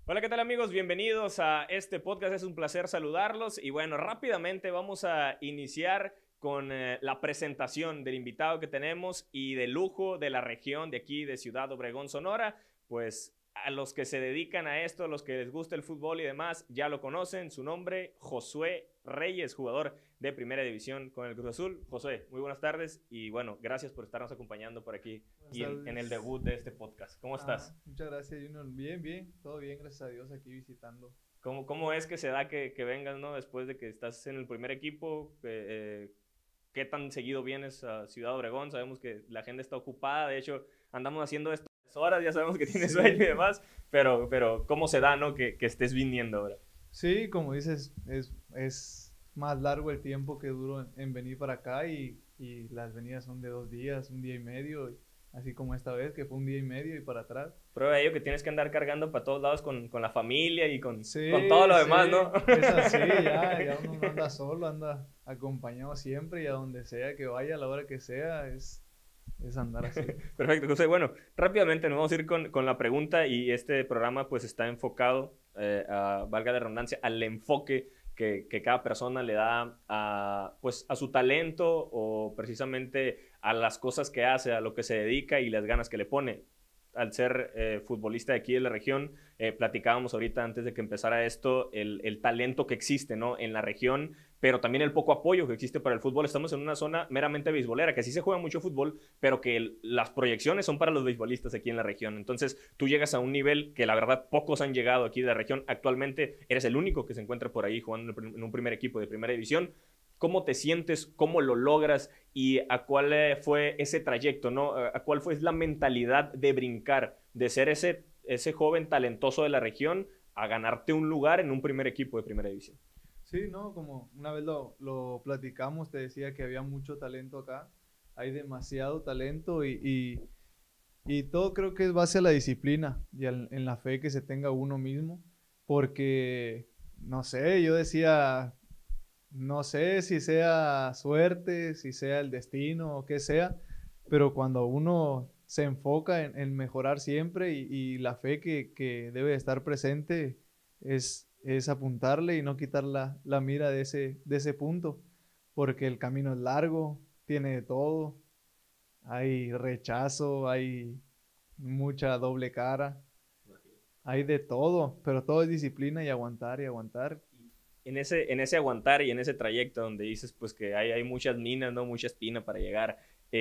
Hola, ¿qué tal amigos? Bienvenidos a este podcast, es un placer saludarlos y bueno, rápidamente vamos a iniciar con la presentación del invitado que tenemos y de lujo de la región de aquí de Ciudad Obregón, Sonora. Pues a los que se dedican a esto, a los que les gusta el fútbol y demás, ya lo conocen, su nombre, Josué Reyes, jugador de Primera División con el Cruz Azul. Josué, muy buenas tardes y bueno, gracias por estarnos acompañando por aquí y en el debut de este podcast. ¿Cómo estás? Muchas gracias, Junior. Bien, bien, todo bien, gracias a Dios, aquí visitando. ¿Cómo es que se da que vengas, ¿no? Después de que estás en el primer equipo? ¿Qué tan seguido vienes a Ciudad Obregón? Sabemos que la gente está ocupada, de hecho, andamos haciendo esto a horas, ya sabemos que tienes Sí, sueño y demás, pero ¿cómo se da, no? Que estés viniendo ahora. sí, como dices, es más largo el tiempo que duro en venir para acá y las venidas son de 2 días, un día y medio, así como esta vez que fue un día y medio y para atrás. Prueba de ello que tienes que andar cargando para todos lados con la familia y con todo Sí, lo sí, demás, ¿no? es así, ya uno no anda solo, anda acompañado siempre y a donde sea que vaya, a la hora que sea, es andar así. Perfecto, José. Bueno, rápidamente nos vamos a ir con la pregunta y este programa pues está enfocado, valga la redundancia, al enfoque que cada persona le da pues, a su talento o precisamente a las cosas que hace, a lo que se dedica y las ganas que le pone. Al ser futbolista de aquí de la región, platicábamos ahorita antes de que empezara esto, el talento que existe, ¿no? En la región, pero también el poco apoyo que existe para el fútbol. Estamos en una zona meramente beisbolera, que sí se juega mucho fútbol, pero que las proyecciones son para los beisbolistas aquí en la región. Entonces, tú llegas a un nivel que la verdad pocos han llegado aquí de la región. Actualmente eres el único que se encuentra por ahí jugando en un primer equipo de primera división. ¿Cómo te sientes? ¿Cómo lo logras? ¿Y a cuál fue ese trayecto, no? ¿A cuál fue la mentalidad de brincar, de ser ese joven talentoso de la región a ganarte un lugar en un primer equipo de primera división? Sí, no, como una vez lo platicamos, te decía que había mucho talento acá, hay demasiado talento y todo creo que es base a la disciplina y en la fe que se tenga uno mismo, porque, no sé, yo decía, no sé si sea suerte, si sea el destino o qué sea, pero cuando uno se enfoca en mejorar siempre y la fe que debe estar presente es apuntarle y no quitar la mira de ese punto, porque el camino es largo, tiene de todo, hay rechazo, hay mucha doble cara, hay de todo, pero todo es disciplina y aguantar y aguantar. En ese aguantar y en ese trayecto donde dices pues que hay muchas minas, ¿no? Mucha espina para llegar.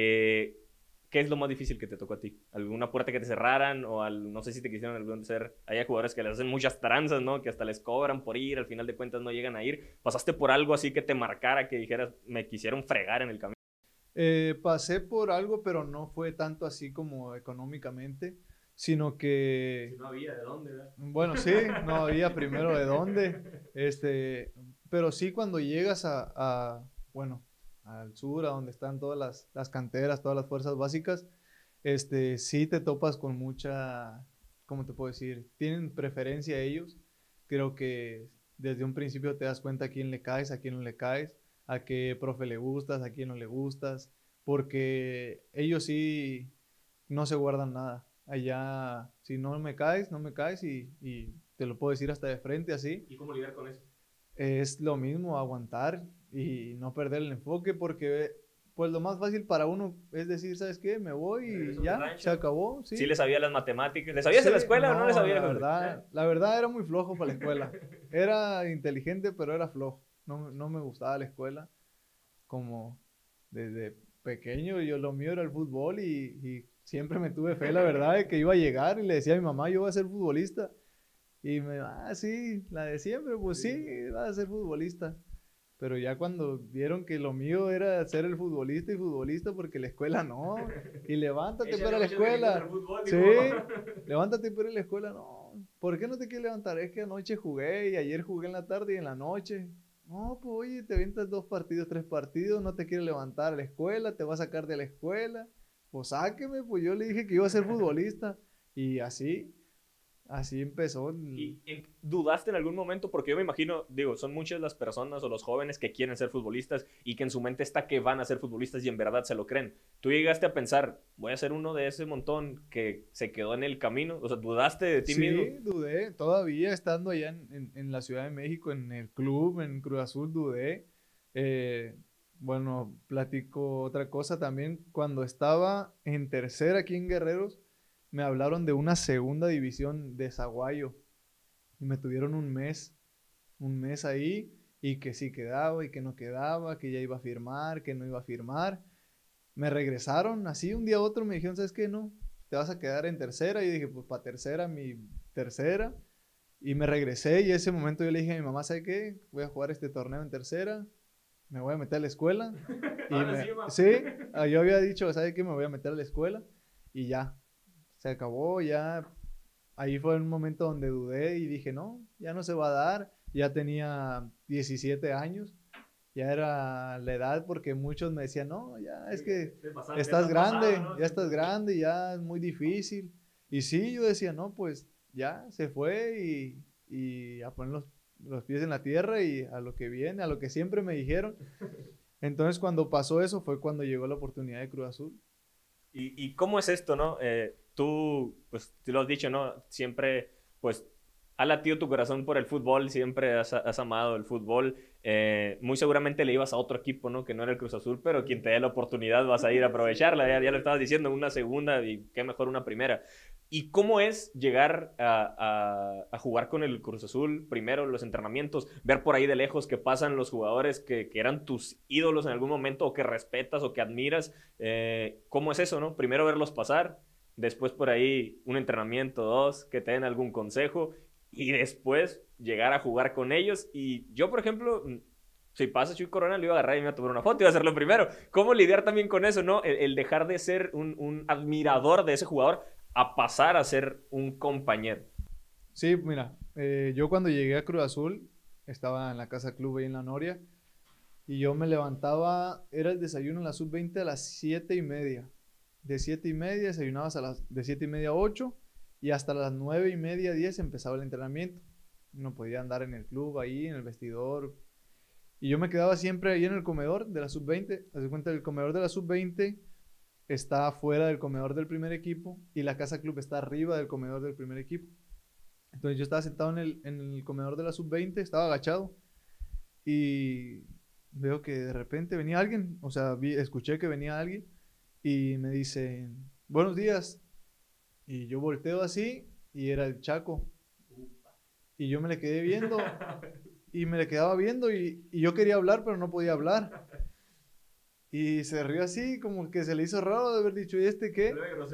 ¿Qué es lo más difícil que te tocó a ti? ¿Alguna puerta que te cerraran? No sé si te quisieron algún ser. Hay jugadores que les hacen muchas tranzas, ¿no? Que hasta les cobran por ir, al final de cuentas no llegan a ir. ¿Pasaste por algo así que te marcara, que dijeras, me quisieron fregar en el camino? Pasé por algo, pero no fue tanto así como económicamente, sino Si que, no había de dónde, ¿verdad? bueno, sí, no había primero de dónde, pero sí cuando llegas bueno, al sur, a donde están todas las canteras, todas las fuerzas básicas, sí te topas con mucha, ¿cómo te puedo decir? Tienen preferencia ellos. Creo que desde un principio te das cuenta a quién le caes, a quién no le caes, a qué profe le gustas, a quién no le gustas, porque ellos sí no se guardan nada. Allá, si no me caes, no me caes y te lo puedo decir hasta de frente así. ¿Y cómo lidiar con eso? Es lo mismo, aguantar y no perder el enfoque porque pues lo más fácil para uno es decir, ¿sabes qué? Me voy ¿Me regreso y a mi ya, se rancho? acabó, ¿Sí sí. le sabía las matemáticas? ¿Le sabías Sí, en la escuela o no le no, sabías, José? la verdad era muy flojo para la escuela. Era inteligente, pero era flojo. No, no me gustaba la escuela. Como desde pequeño, lo mío era el fútbol y siempre me tuve fe, la verdad, de que iba a llegar y le decía a mi mamá, yo voy a ser futbolista. Y sí, la de siempre, pues sí, vas a ser futbolista. Pero ya cuando vieron que lo mío era ser el futbolista y futbolista, porque la escuela no, y levántate Échale para la muchas ganitas escuela, al fútbol, sí, dijo mamá. levántate para la escuela, no, ¿por qué no te quieres levantar? Es que anoche jugué y ayer jugué en la tarde y en la noche. No, pues oye, te avientas 2 partidos, 3 partidos, no te quieres levantar a la escuela, te va a sacar de la escuela, pues sáqueme, pues yo le dije que iba a ser futbolista, y así. así empezó. ¿Y dudaste en algún momento? Porque yo me imagino, digo, son muchas las personas o los jóvenes que quieren ser futbolistas y que en su mente está que van a ser futbolistas y en verdad se lo creen. ¿Tú llegaste a pensar, voy a ser uno de ese montón que se quedó en el camino? O sea, ¿dudaste de ti mismo? Sí, dudé, todavía estando allá en la Ciudad de México, en el club, en Cruz Azul, dudé. Eh, bueno, platico otra cosa también. Cuando estaba en tercera aquí en Guerreros, me hablaron de una segunda división de Zaguayo y me tuvieron un mes ahí y que sí quedaba y que no quedaba, que ya iba a firmar, que no iba a firmar. Me regresaron así un día a otro, me dijeron, ¿sabes qué? No, te vas a quedar en tercera. Y dije, pues para tercera, mi tercera. Y me regresé y ese momento yo le dije a mi mamá, ¿sabes qué? Voy a jugar este torneo en tercera, me voy a meter a la escuela. Y Ahora sí, ma. sí, yo había dicho, ¿sabes qué? Me voy a meter a la escuela y ya, se acabó, ya. Ahí fue un momento donde dudé y dije, no, ya no se va a dar. Ya tenía 17 años, ya era la edad porque muchos me decían, no, ya es que estás grande, pasado, ¿no? ya estás grande, ya es muy difícil. Y sí, yo decía, no, pues ya se fue y a poner los pies en la tierra y a lo que viene, a lo que siempre me dijeron. Entonces cuando pasó eso fue cuando llegó la oportunidad de Cruz Azul. ¿Y cómo es esto, no? Tú, pues, tú lo has dicho, ¿no? Siempre, pues, ha latido tu corazón por el fútbol, siempre has amado el fútbol. Muy seguramente le ibas a otro equipo, ¿no? Que no era el Cruz Azul, pero quien te dé la oportunidad vas a ir a aprovecharla. Ya lo estabas diciendo, una segunda y qué mejor una primera. ¿Y cómo es llegar a jugar con el Cruz Azul? Primero, los entrenamientos, ver por ahí de lejos que pasan los jugadores que eran tus ídolos en algún momento o que respetas o que admiras. ¿Cómo es eso, no? Primero verlos pasar, después por ahí un entrenamiento, dos, que te den algún consejo y después llegar a jugar con ellos. Y yo, por ejemplo, si pasa Chuy Corona, lo iba a agarrar y me iba a tomar una foto, iba a hacerlo primero. ¿Cómo lidiar también con eso, no? El dejar de ser un admirador de ese jugador a pasar a ser un compañero. Sí, mira, yo cuando llegué a Cruz Azul, estaba en la casa club ahí en La Noria, y yo me levantaba, era el desayuno en la sub-20 a las 7:30. De 7:30 desayunabas de 7:30 a 8 y hasta las 9:30, 10 empezaba el entrenamiento. No podía andar en el club ahí, en el vestidor. Y yo me quedaba siempre ahí en el comedor de la sub-20. Haz de cuenta, el comedor de la sub-20 está fuera del comedor del primer equipo y la casa club está arriba del comedor del primer equipo. Entonces yo estaba sentado en el comedor de la sub-20, estaba agachado y veo que de repente venía alguien, o sea, escuché que venía alguien y me dice, buenos días. Y yo volteo así y era el Chaco. Y yo me le quedé viendo y me le quedaba viendo y yo quería hablar, pero no podía hablar. Y se rió así, como que se le hizo raro de haber dicho, ¿y este qué?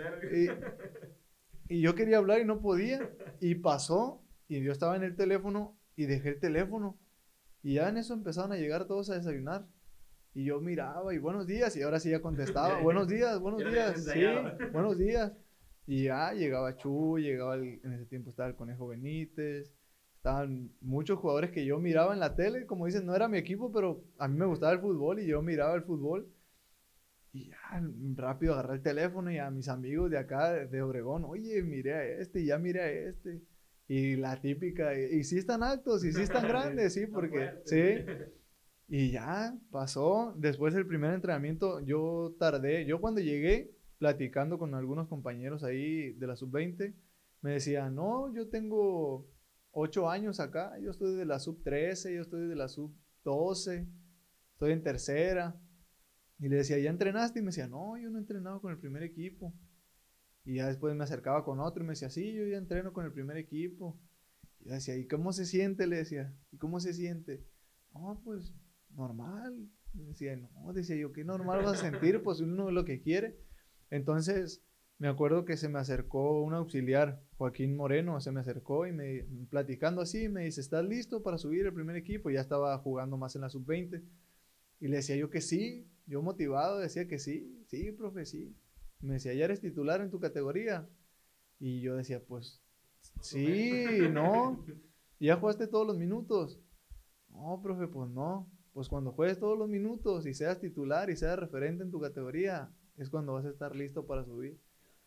Y yo quería hablar y no podía. Y pasó y yo estaba en el teléfono y dejé el teléfono. Y ya en eso empezaron a llegar todos a desayunar. Y yo miraba y buenos días. Y ahora sí ya contestaba, buenos días, sí, buenos días. Y ya llegaba Chu, en ese tiempo estaba el Conejo Benítez. Estaban muchos jugadores que yo miraba en la tele. Como dicen, no era mi equipo, pero a mí me gustaba el fútbol y yo miraba el fútbol. Y ya rápido agarré el teléfono y a mis amigos de acá, de Obregón, oye, miré a este, y ya miré a este. Y la típica, y sí están altos, y sí están grandes, sí, porque, sí. Y ya pasó. Después del primer entrenamiento, yo tardé. Yo cuando llegué, platicando con algunos compañeros ahí de la sub-20, me decían, no, yo tengo 8 años acá, yo estoy de la sub-13, yo estoy de la sub-12, estoy en tercera. Y le decía, ¿ya entrenaste? Y me decía, no, yo no he entrenado con el primer equipo. Y ya después me acercaba con otro y me decía, sí, yo ya entreno con el primer equipo. Y yo decía, ¿y cómo se siente? Le decía, ¿y cómo se siente? No, pues normal. Me decía, no, decía yo, ¿qué normal vas a sentir? Pues uno lo que quiere. Entonces, me acuerdo que se me acercó un auxiliar, Joaquín Moreno, se me acercó y platicando así, me dice, ¿estás listo para subir el primer equipo? Ya estaba jugando más en la sub-20. Y le decía yo que sí, yo motivado decía que sí, sí, profe, sí. Me decía, ¿ya eres titular en tu categoría? Y yo decía, pues, sí, no. ¿Ya jugaste todos los minutos? No, profe, pues no. Pues cuando juegues todos los minutos y seas titular y seas referente en tu categoría, es cuando vas a estar listo para subir.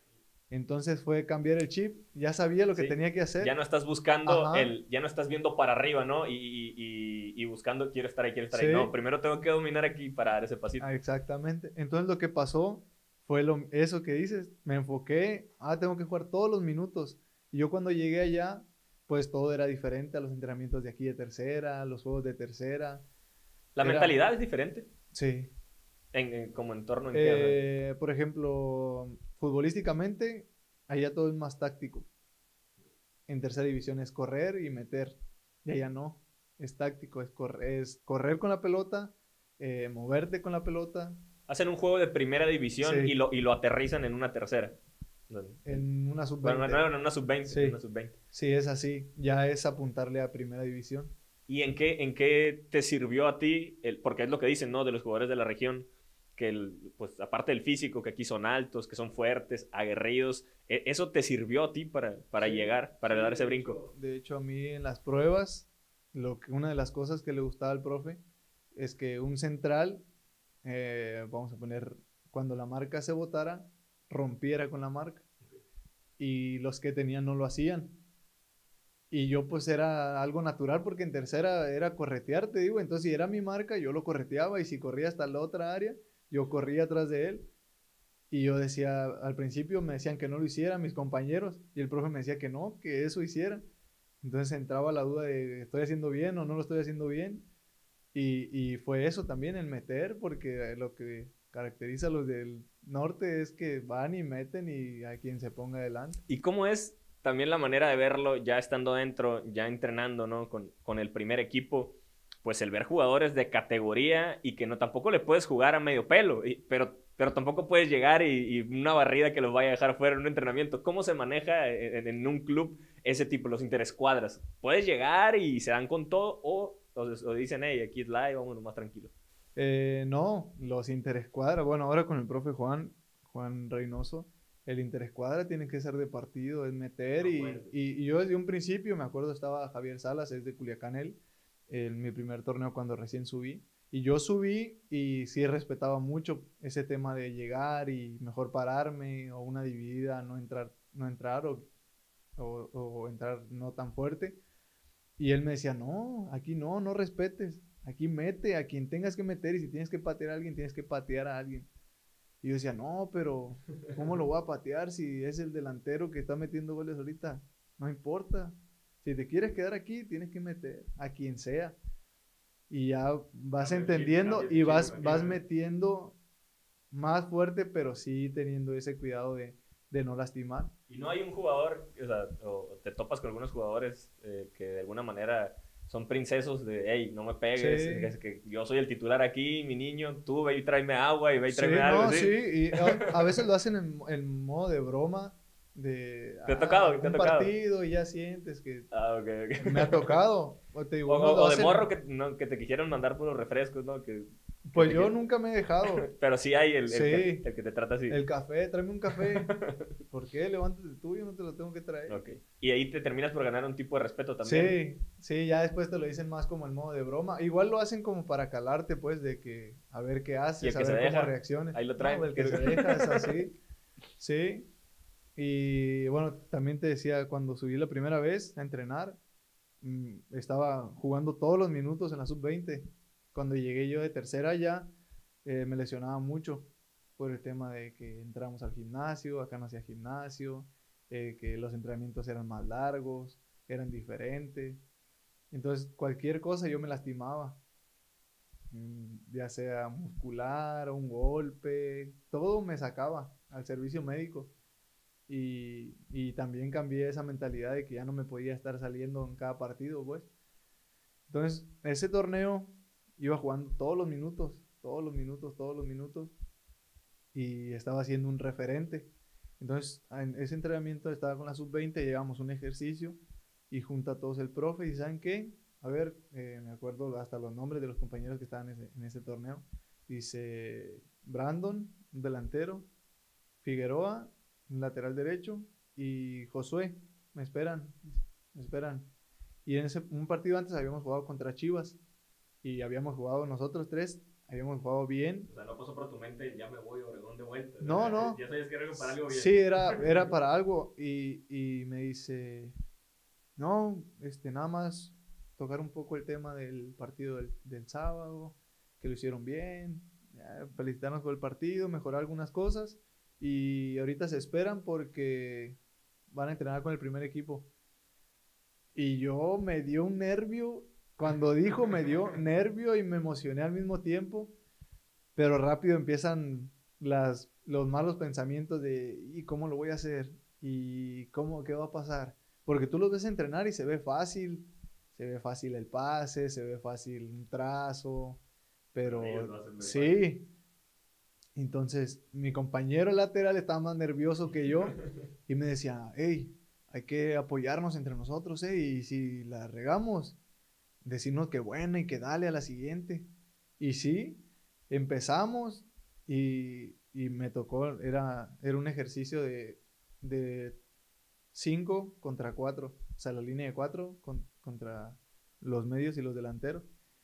Entonces fue cambiar el chip, ya sabía lo que Sí. tenía que hacer. Ya no estás buscando Ajá. ya no estás viendo para arriba, ¿no? Y buscando, quiero estar ahí, quiero estar ahí. No, Sí, primero tengo que dominar aquí para dar ese pasito. exactamente. Entonces lo que pasó fue eso que dices, me enfoqué, tengo que jugar todos los minutos. Y yo cuando llegué allá, pues todo era diferente a los entrenamientos de aquí de tercera, los juegos de tercera. La Era, mentalidad es diferente. sí. Como entorno en qué, o sea. Por ejemplo, futbolísticamente, allá todo es más táctico. En tercera división es correr y meter. Y allá no. Es táctico, es correr con la pelota, moverte con la pelota. Hacen un juego de primera división Sí, y lo aterrizan en una tercera. en una Bueno, sub-20. no, en una sub-20. Sí, En una sub-20. sí, es así. Ya es apuntarle a primera división. ¿Y en qué te sirvió a ti? Porque es lo que dicen, ¿no? De los jugadores de la región, que pues aparte del físico, que aquí son altos, que son fuertes, aguerridos, ¿eso te sirvió a ti para Sí, llegar, para sí, dar ese brinco? de hecho, a mí en las pruebas, una de las cosas que le gustaba al profe es que un central, vamos a poner, cuando la marca se botara, rompiera con la marca. Y los que tenían no lo hacían. Y yo pues era algo natural porque en tercera era corretear, te digo. Entonces si era mi marca, yo lo correteaba y si corría hasta la otra área, yo corría atrás de él. Y yo decía, al principio me decían que no lo hiciera mis compañeros y el profe me decía que no, que eso hiciera. Entonces entraba la duda de, ¿estoy haciendo bien o no lo estoy haciendo bien? Y fue eso también, el meter, porque lo que caracteriza a los del norte es que van y meten y a quien se ponga adelante. ¿Y cómo es también la manera de verlo ya estando dentro, ya entrenando, ¿no? Con el primer equipo, pues el ver jugadores de categoría y que no tampoco le puedes jugar a medio pelo, pero tampoco puedes llegar y una barrida que los vaya a dejar fuera en un entrenamiento. ¿Cómo se maneja en un club ese tipo, los interescuadras? ¿Puedes llegar y se dan con todo o dicen, hey, aquí es live, vámonos más tranquilo? No, los interescuadra. Bueno, ahora con el profe Juan Reynoso, el interescuadra tiene que ser de partido, es meter. No Y, puedes. y, y yo desde un principio, me acuerdo, estaba Javier Salas, es de Culiacán él, en mi primer torneo cuando recién subí. Y yo subí y sí respetaba mucho ese tema de llegar y mejor pararme o una dividida, no entrar o entrar no tan fuerte. Y él me decía, no, aquí no respetes. Aquí mete a quien tengas que meter y si tienes que patear a alguien, tienes que patear a alguien. Y yo decía, no, pero ¿cómo lo voy a patear si es el delantero que está metiendo goles ahorita? No importa. Si te quieres quedar aquí, tienes que meter a quien sea. Y ya vas entendiendo y vas metiendo más fuerte, pero sí teniendo ese cuidado de no lastimar. Y no hay un jugador, o sea, o te topas con algunos jugadores que de alguna manera son princesos de, hey, no me pegues, Sí. es que yo soy el titular aquí, mi niño, tú ve y tráeme agua y ve y Sí, tráeme algo, no, ¿sí? sí, y a veces lo hacen en modo de broma, de ¿Te ha tocado? ¿Te ha un tocado? partido y ya sientes que Ah, ok, ok. me ha tocado. O te digo, unos lo O de hacen, morro que, no, que te quisieron mandar por los refrescos, ¿no? Que pues te yo quieren- nunca me he dejado. Pero sí hay Sí, el que te trata así. el café, tráeme un café. ¿Por qué? Levántate tú, yo no te lo tengo que traer. Ok. Y ahí te terminas por ganar un tipo de respeto también. Sí, sí, ya después te lo dicen más como el modo de broma. Igual lo hacen como para calarte, pues, de que a ver qué Y el haces, a que se ver cómo deja, reacciones. ahí lo No, traen. el que se deja es así. Sí. Y bueno, también te decía, cuando subí la primera vez a entrenar, estaba jugando todos los minutos en la sub-20. Cuando llegué yo de tercera ya, me lesionaba mucho por el tema de que entramos al gimnasio, acá no hacía gimnasio, que los entrenamientos eran más largos, eran diferentes. Entonces, cualquier cosa yo me lastimaba, ya sea muscular, un golpe, todo me sacaba al servicio médico. Y también cambié esa mentalidad de que ya no me podía estar saliendo en cada partido, pues. Entonces, ese torneo iba jugando todos los minutos, todos los minutos, todos los minutos, y estaba siendo un referente. Entonces, en ese entrenamiento estaba con la sub-20, llegamos a un ejercicio y junta a todos el profe y ¿saben qué? A ver, me acuerdo hasta los nombres de los compañeros que estaban en ese torneo. Dice Brandon, un delantero, Figueroa, un lateral derecho, y Josué, me esperan. Y en un partido antes habíamos jugado contra Chivas y habíamos jugado nosotros tres habíamos jugado bien. O sea, no pasó por tu mente, ya me voy a Obregón de vuelta. No, no. Ya sabías que era para algo bien. Sí, era para algo. Y me dice, no, nada más tocar un poco el tema del partido del sábado, que lo hicieron bien, felicitarnos por el partido, mejorar algunas cosas. Y ahorita se esperan porque van a entrenar con el primer equipo. Y yo me dio un nervio, cuando dijo me dio nervio y me emocioné al mismo tiempo, pero rápido empiezan los malos pensamientos de ¿y cómo lo voy a hacer? ¿Y qué va a pasar? Porque tú los ves entrenar y se ve fácil el pase, se ve fácil un trazo, pero sí. Entonces mi compañero lateral estaba más nervioso que yo y me decía, hey, hay que apoyarnos entre nosotros, y si la regamos, decirnos que buena y que dale a la siguiente. Y sí, empezamos y me tocó, era un ejercicio de 5 contra 4, o sea, la línea de 4 contra los medios y los delanteros.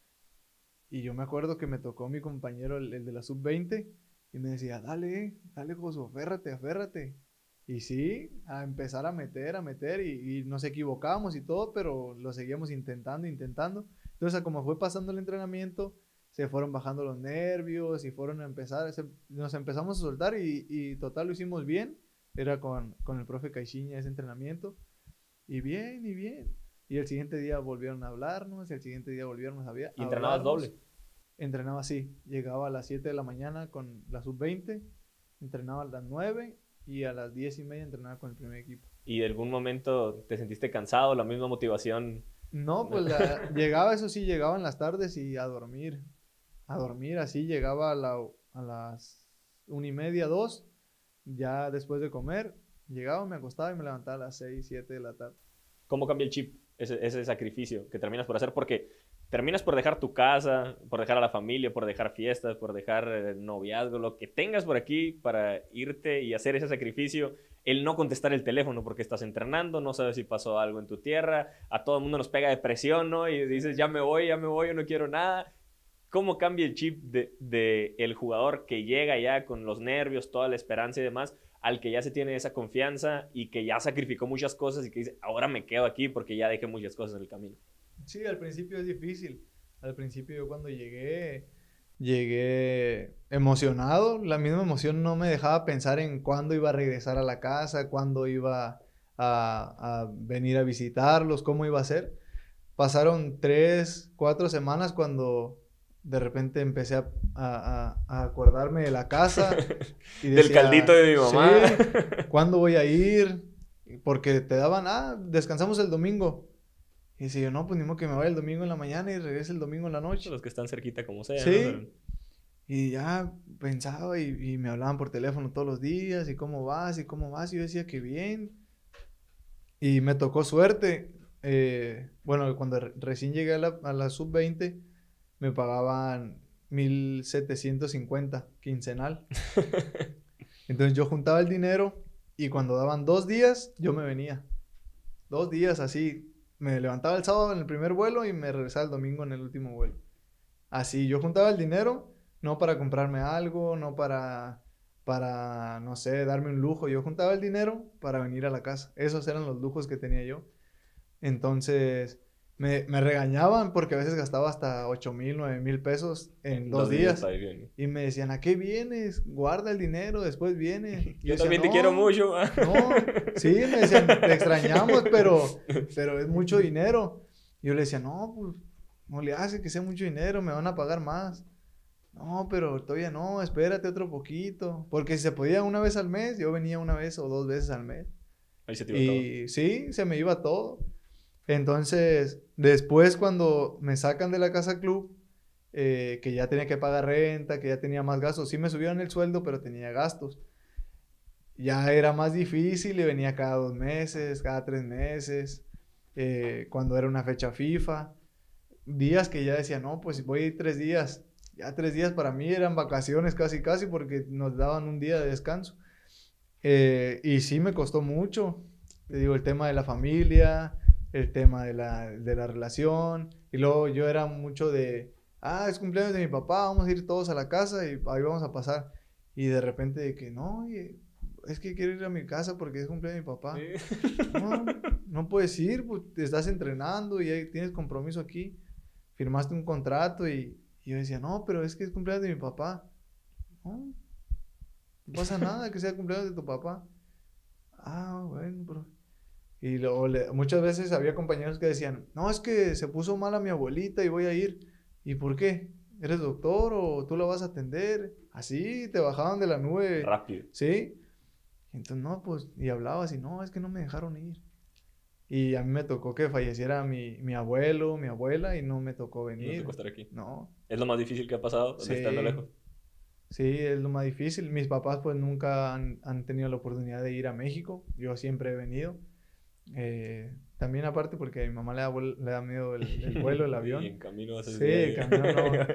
Y yo me acuerdo que me tocó mi compañero, el de la sub-20, y me decía, dale, Josu, aférrate. Y sí, a empezar a meter, y nos equivocábamos y todo, pero lo seguíamos intentando. Entonces, como fue pasando el entrenamiento, se fueron bajando los nervios y fueron a empezar, nos empezamos a soltar y total lo hicimos bien. Era con el profe Caixinha ese entrenamiento. Y bien. Y el siguiente día volvieron a hablarnos, el siguiente día volvieron a hablarnos. ¿Y entrenabas doble? Entrenaba así, llegaba a las 7 de la mañana con la sub-20, entrenaba a las 9 y a las 10:30 entrenaba con el primer equipo. ¿Y de algún momento te sentiste cansado, la misma motivación? No, pues eso sí, llegaba en las tardes y a dormir, así llegaba a las 1:30, 2, ya después de comer, llegaba, me acostaba y me levantaba a las 6, 7 de la tarde. ¿Cómo cambia el chip, ese sacrificio que terminas por hacer? Porque terminas por dejar tu casa, por dejar a la familia, por dejar fiestas, por dejar noviazgo, lo que tengas por aquí para irte y hacer ese sacrificio. El no contestar el teléfono porque estás entrenando, no sabes si pasó algo en tu tierra, a todo el mundo nos pega depresión, ¿no? Y dices, ya me voy, yo no quiero nada. ¿Cómo cambia el chip de el jugador que llega ya con los nervios, toda la esperanza y demás, al que ya se tiene esa confianza y que ya sacrificó muchas cosas y que dice, ahora me quedo aquí porque ya dejé muchas cosas en el camino? Sí, al principio es difícil. Al principio yo cuando llegué emocionado. La misma emoción no me dejaba pensar en cuándo iba a regresar a la casa, cuándo iba a venir a visitarlos, cómo iba a ser. Pasaron 3, 4 semanas cuando de repente empecé a acordarme de la casa. Y decía, del caldito de mi mamá. Sí, ¿cuándo voy a ir? Porque te daban, descansamos el domingo. Y decía yo, no, pues ni modo que me vaya el domingo en la mañana y regrese el domingo en la noche. Los que están cerquita como sea. Sí. ¿No? Y ya pensaba y me hablaban por teléfono todos los días. ¿Y cómo vas? Y yo decía que bien. Y me tocó suerte. Bueno, cuando recién llegué a la sub-20, me pagaban 1,750 quincenal. Entonces yo juntaba el dinero y cuando daban 2 días, yo me venía. 2 días así. Me levantaba el sábado en el primer vuelo y me regresaba el domingo en el último vuelo. Así, yo juntaba el dinero, no para comprarme algo, no para, no sé, darme un lujo. Yo juntaba el dinero para venir a la casa. Esos eran los lujos que tenía yo. Entonces, me regañaban porque a veces gastaba hasta 8,000, 9,000 pesos en 2 días. Y me decían, ¿a qué vienes? Guarda el dinero, después vienes. Yo también te quiero mucho. No, sí, me decían, te extrañamos, pero es mucho dinero. Y yo le decía, no, pues, no le hace que sea mucho dinero, me van a pagar más. No, pero todavía no, espérate otro poquito. Porque si se podía una vez al mes, yo venía 1 vez o 2 veces al mes. Ahí se te iba todo. Sí, se me iba todo. Entonces, después cuando me sacan de la casa club, que ya tenía que pagar renta, que ya tenía más gastos, sí me subieron el sueldo, pero tenía gastos. Ya era más difícil y venía cada 2 meses, cada 3 meses, cuando era una fecha FIFA. Días que ya decía, no, pues voy a ir 3 días. Ya 3 días para mí eran vacaciones casi, porque nos daban un día de descanso. Y sí me costó mucho. Te digo, el tema de la familia, el tema de la relación. Y luego yo era mucho de es cumpleaños de mi papá, vamos a ir todos a la casa y ahí vamos a pasar. Y de repente de que, no, oye, es que quiero ir a mi casa porque es cumpleaños de mi papá. Sí. No, no puedes ir, pues te estás entrenando y ahí tienes compromiso aquí. Firmaste un contrato y yo decía, no, pero es que es cumpleaños de mi papá. No, no pasa nada que sea cumpleaños de tu papá. Bueno, bro. Y muchas veces había compañeros que decían, no, es que se puso mal a mi abuelita y voy a ir. ¿Y por qué? ¿Eres doctor o tú la vas a atender? Así te bajaban de la nube. Rápido. ¿Sí? Entonces, no, pues, y hablabas y no, es que no me dejaron ir. Y a mí me tocó que falleciera mi abuelo, mi abuela, y no me tocó venir. No te tocó estar aquí. No. ¿Es lo más difícil que ha pasado Sí. estando lejos? Sí, es lo más difícil. Mis papás pues nunca han tenido la oportunidad de ir a México. Yo siempre he venido. También aparte porque a mi mamá le da miedo el vuelo, el avión. Y en camino vas a Sí, en camino no.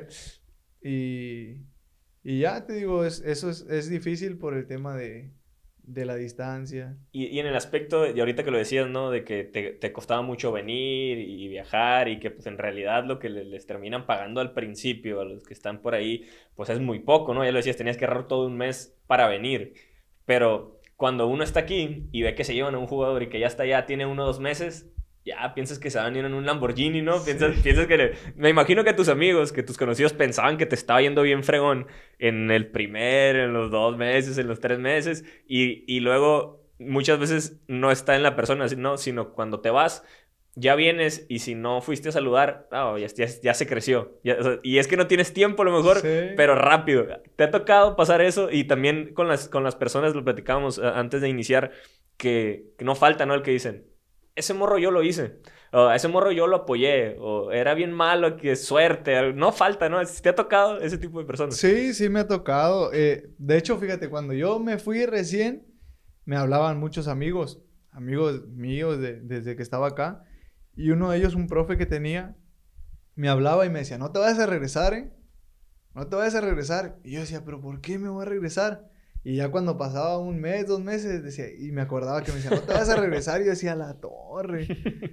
Y ya te digo, eso es difícil por el tema de la distancia. Y en el aspecto, y ahorita que lo decías, ¿no? De que te costaba mucho venir y viajar y que pues en realidad lo que les terminan pagando al principio a los que están por ahí, pues es muy poco, ¿no? Ya lo decías, tenías que ahorrar todo un mes para venir. Pero cuando uno está aquí y ve que se llevan a un jugador y que ya está allá, tiene 1 o 2 meses, ya piensas que se van a ir en un Lamborghini, ¿no? Sí. Piensas que... Me imagino que tus amigos, que tus conocidos pensaban que te estaba yendo bien fregón en en los 2 meses, en los 3 meses, y luego muchas veces no está en la persona, ¿no? Sino cuando te vas, ya vienes y si no fuiste a saludar, ya se creció. O sea, y es que no tienes tiempo a lo mejor, Sí. pero rápido. ¿Te ha tocado pasar eso? Y también con las personas, lo platicábamos antes de iniciar, que no falta, ¿no? El que dicen, ese morro yo lo hice, o ese morro yo lo apoyé, o era bien malo, que suerte, no falta, ¿no? ¿Te ha tocado ese tipo de personas? Sí me ha tocado. De hecho, fíjate, cuando yo me fui recién, me hablaban muchos amigos míos desde que estaba acá, y uno de ellos, un profe que tenía, me hablaba y me decía, no te vayas a regresar, ¿eh? No te vayas a regresar. Y yo decía, ¿pero por qué me voy a regresar? Y ya cuando pasaba 1 mes, 2 meses, decía, y me acordaba que me decía, no te vas a regresar. Y yo decía, la torre.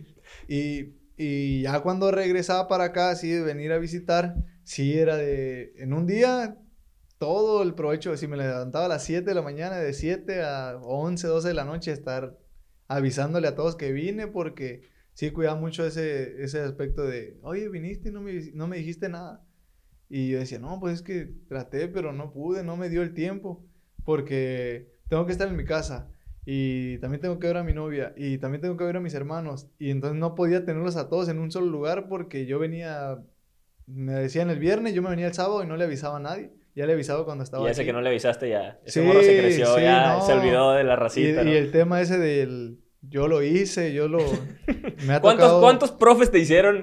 Y ya cuando regresaba para acá, así de venir a visitar, sí era en un día, todo el provecho, si me levantaba a las 7 de la mañana, de 7 a 11, 12 de la noche, estar avisándole a todos que vine, porque sí cuidaba mucho ese aspecto de, oye, viniste y no me dijiste nada. Y yo decía, no, pues es que traté, pero no pude, no me dio el tiempo, porque tengo que estar en mi casa, y también tengo que ver a mi novia, y también tengo que ver a mis hermanos, y entonces no podía tenerlos a todos en un solo lugar, porque yo venía, me decían el viernes, yo me venía el sábado y no le avisaba a nadie. Ya le avisaba cuando estaba Y ese aquí. que no le avisaste ya, ese Sí, morro se creció, sí, ya no. se olvidó de la racita, ¿no? Y el tema ese del, yo lo hice, me ha tocado... ¿Cuántos profes te hicieron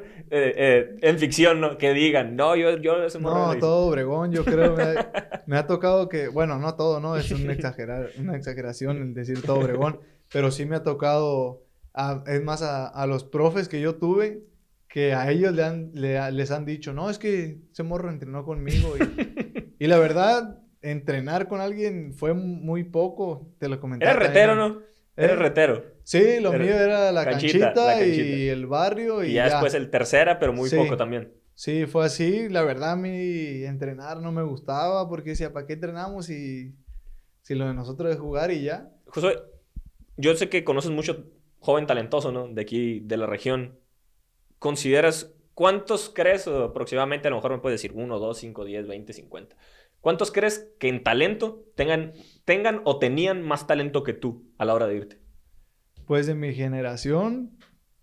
en ficción, ¿no? Que digan, no, yo ese morro lo No, hice? todo Obregón, yo creo, me ha tocado que, bueno, no todo, ¿no? Es una exageración el decir todo Obregón, pero sí me ha tocado, es más, a los profes que yo tuve, que a ellos les han dicho, no, es que ese morro entrenó conmigo, y la verdad, entrenar con alguien fue muy poco, te lo comentaba. Era retero, ¿no? Era retero. Sí, lo mío era la canchita y y el barrio, y ya después el tercera, pero muy Sí. poco también. Sí, fue así. La verdad, a mí entrenar no me gustaba porque decía, ¿para qué entrenamos si lo de nosotros es jugar y ya? Josué, yo sé que conoces mucho joven talentoso, ¿no? De aquí, de la región. ¿Consideras cuántos crees, o aproximadamente, a lo mejor me puedes decir 1, 2, 5, 10, 20, 50? ¿Cuántos crees que en talento tengan o tenían más talento que tú a la hora de irte? Pues de mi generación,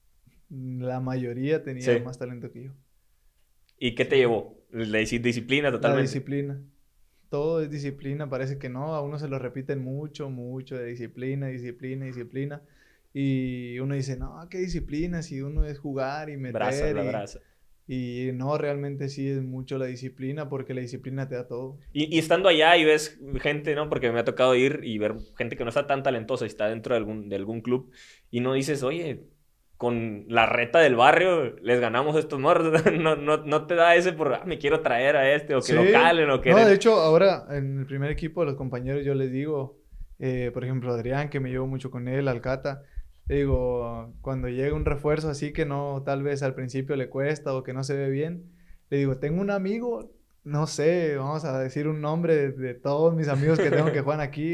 la mayoría tenía Sí. más talento que yo. ¿Y qué te llevó? La disciplina totalmente. La disciplina. Todo es disciplina, parece que no. A uno se lo repiten mucho de disciplina, disciplina, disciplina. Y uno dice, no, ¿qué disciplina? Si uno es jugar y meter. La brasa. Y no, realmente sí es mucho la disciplina, porque la disciplina te da todo. Y estando allá y ves gente, ¿no? Porque me ha tocado ir y ver gente que no está tan talentosa y está dentro de algún club y no dices, oye, con la reta del barrio les ganamos a estos morros. No te da ese por, me quiero traer a este, o que Sí. lo calen, o que... No, de hecho, ahora en el primer equipo de los compañeros yo les digo, por ejemplo, Adrián, que me llevo mucho con él, Alcata, le digo, cuando llega un refuerzo así que no, tal vez al principio le cuesta o que no se ve bien, Le digo, tengo un amigo, no sé, vamos a decir un nombre de todos mis amigos que tengo que juegan aquí,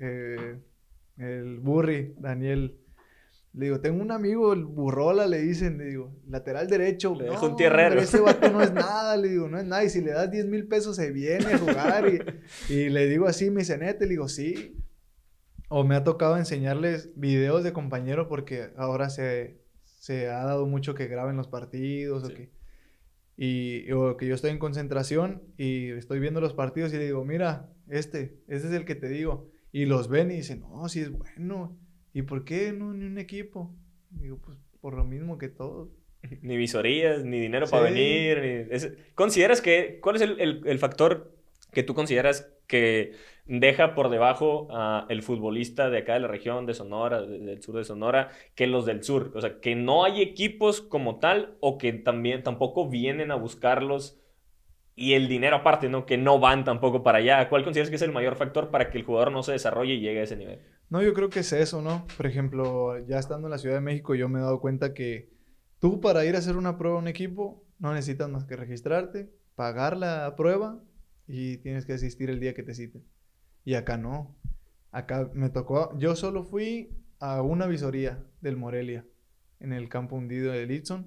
el Burri, Daniel. Le digo, tengo un amigo, el Burrola, le dicen, le digo, lateral derecho. Le No, dejo un tierrero. hombre, ese vato no es nada, le digo, no es nada. Y si le das 10,000 pesos se viene a jugar. Y le digo así, mi cenete, le digo, sí. O me ha tocado enseñarles videos de compañeros porque ahora se ha dado mucho que graben los partidos Sí. o que yo estoy en concentración y estoy viendo los partidos y le digo, mira, este es el que te digo. Y los ven y dicen, no, sí es bueno. ¿Y por qué no ni un equipo? Digo, pues por lo mismo que todos. Ni visorías, ni dinero Sí. para venir. ¿Consideras cuál es el factor que tú consideras que deja por debajo a el futbolista de acá de la región de Sonora, del sur de Sonora, que los del sur? O sea, que no hay equipos como tal o que también tampoco vienen a buscarlos y el dinero aparte, ¿no? Que no van tampoco para allá. ¿Cuál consideras que es el mayor factor para que el jugador no se desarrolle y llegue a ese nivel? No, yo creo que es eso, ¿no? Por ejemplo, ya estando en la Ciudad de México, yo me he dado cuenta que tú para ir a hacer una prueba a un equipo no necesitas más que registrarte, pagar la prueba y tienes que asistir el día que te citen. Y acá no. Acá me tocó, yo solo fui a una visoría del Morelia, en el campo hundido de Litson.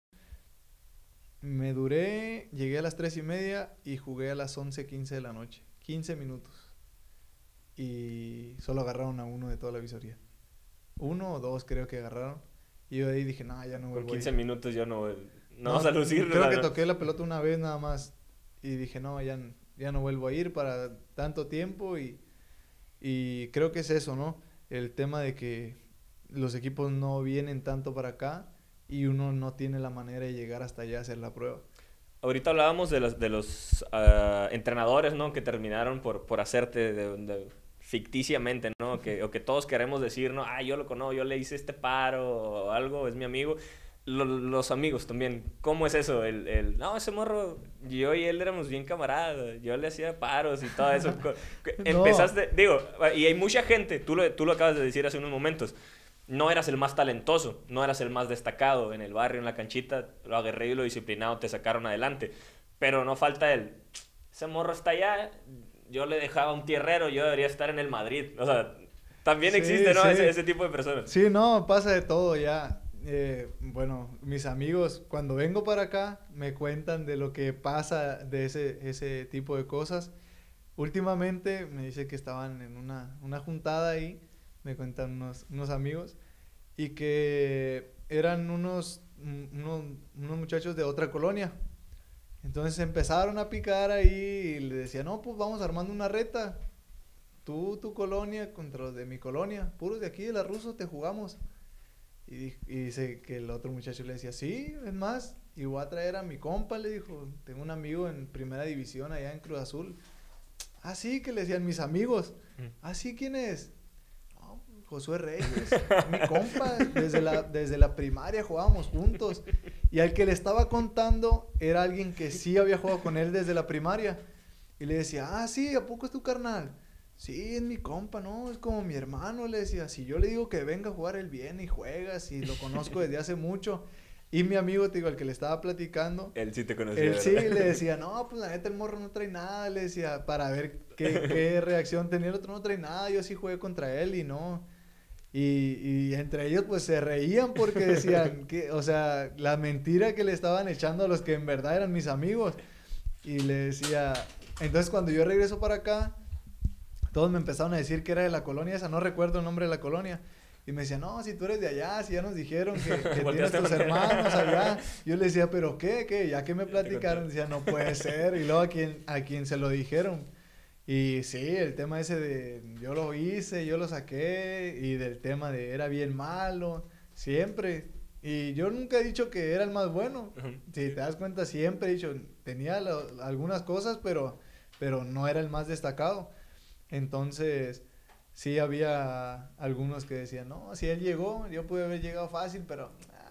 Llegué a las 3:30 y jugué a las 11:15 de la noche. 15 minutos. Y solo agarraron a uno de toda la visoría. Uno o dos creo que agarraron. Y yo ahí dije, no, ya no Con vuelvo a 15 ir. minutos yo no vamos a lucir. Creo ¿no? que toqué la pelota una vez nada más. Y dije, no, ya no vuelvo a ir para tanto tiempo. Y creo que es eso, ¿no? El tema de que los equipos no vienen tanto para acá y uno no tiene la manera de llegar hasta allá a hacer la prueba. Ahorita hablábamos de los entrenadores, ¿no? Que terminaron por hacerte ficticiamente, ¿no? O que todos queremos decir, ¿no? Ah, yo lo conozco, yo le hice este paro o algo, es mi amigo. Los amigos también, ¿cómo es eso? No, ese morro, yo y él éramos bien camaradas, yo le hacía paros y todo eso. Empezaste, digo, y hay mucha gente, tú lo acabas de decir hace unos momentos, no eras el más talentoso, no eras el más destacado en el barrio, en la canchita, lo aguerrido y lo disciplinado te sacaron adelante, pero no falta ese morro está allá, yo le dejaba un tierrero, yo debería estar en el Madrid, o sea, también Sí, existe, ¿no? sí. Ese tipo de personas. Sí, no, pasa de todo ya. Bueno, mis amigos, cuando vengo para acá, me cuentan de lo que pasa de ese tipo de cosas. Últimamente me dice que estaban en una juntada ahí, me cuentan unos amigos, y que eran unos muchachos de otra colonia. Entonces empezaron a picar ahí y le decían, no, pues vamos armando una reta. Tú, tu colonia contra los de mi colonia, puros de aquí de la Russo, te jugamos. Y dice que el otro muchacho le decía, sí, es más, y voy a traer a mi compa, le dijo, tengo un amigo en primera división allá en Cruz Azul. Ah, sí, que le decían mis amigos. Ah, sí, ¿quién es? No, Josué Reyes, mi compa, desde la primaria jugábamos juntos. Y al que le estaba contando era alguien que sí había jugado con él desde la primaria. Y le decía, ah, sí, ¿a poco es tu carnal? Sí, es mi compa, ¿no? Es como mi hermano, le decía. Si yo le digo que venga a jugar, él viene y juega, si lo conozco desde hace mucho. Y mi amigo, te digo, al que le estaba platicando, Él sí te conocía, él sí ¿verdad? le decía, no, pues la neta el morro no trae nada, le decía, para ver qué reacción tenía. El otro no trae nada, yo sí jugué contra él y no. Y entre ellos pues se reían porque decían que, o sea, la mentira que le estaban echando a los que en verdad eran mis amigos. Y le decía, entonces cuando yo regreso para acá, todos me empezaron a decir que era de la colonia esa, no recuerdo el nombre de la colonia. Y me decían, no, si tú eres de allá, si ya nos dijeron que tienes tus hermanos allá. Yo le decía, ¿pero qué? ¿Qué? Ya que me platicaron, decía, no puede ser. Y luego a quien se lo dijeron. Y sí, el tema ese de yo lo hice, yo lo saqué. Y del tema de era bien malo, siempre. Y yo nunca he dicho que era el más bueno. Si te das cuenta, siempre he dicho, tenía algunas cosas, pero no era el más destacado. Entonces, sí había algunos que decían, no, si él llegó, yo pude haber llegado fácil, pero...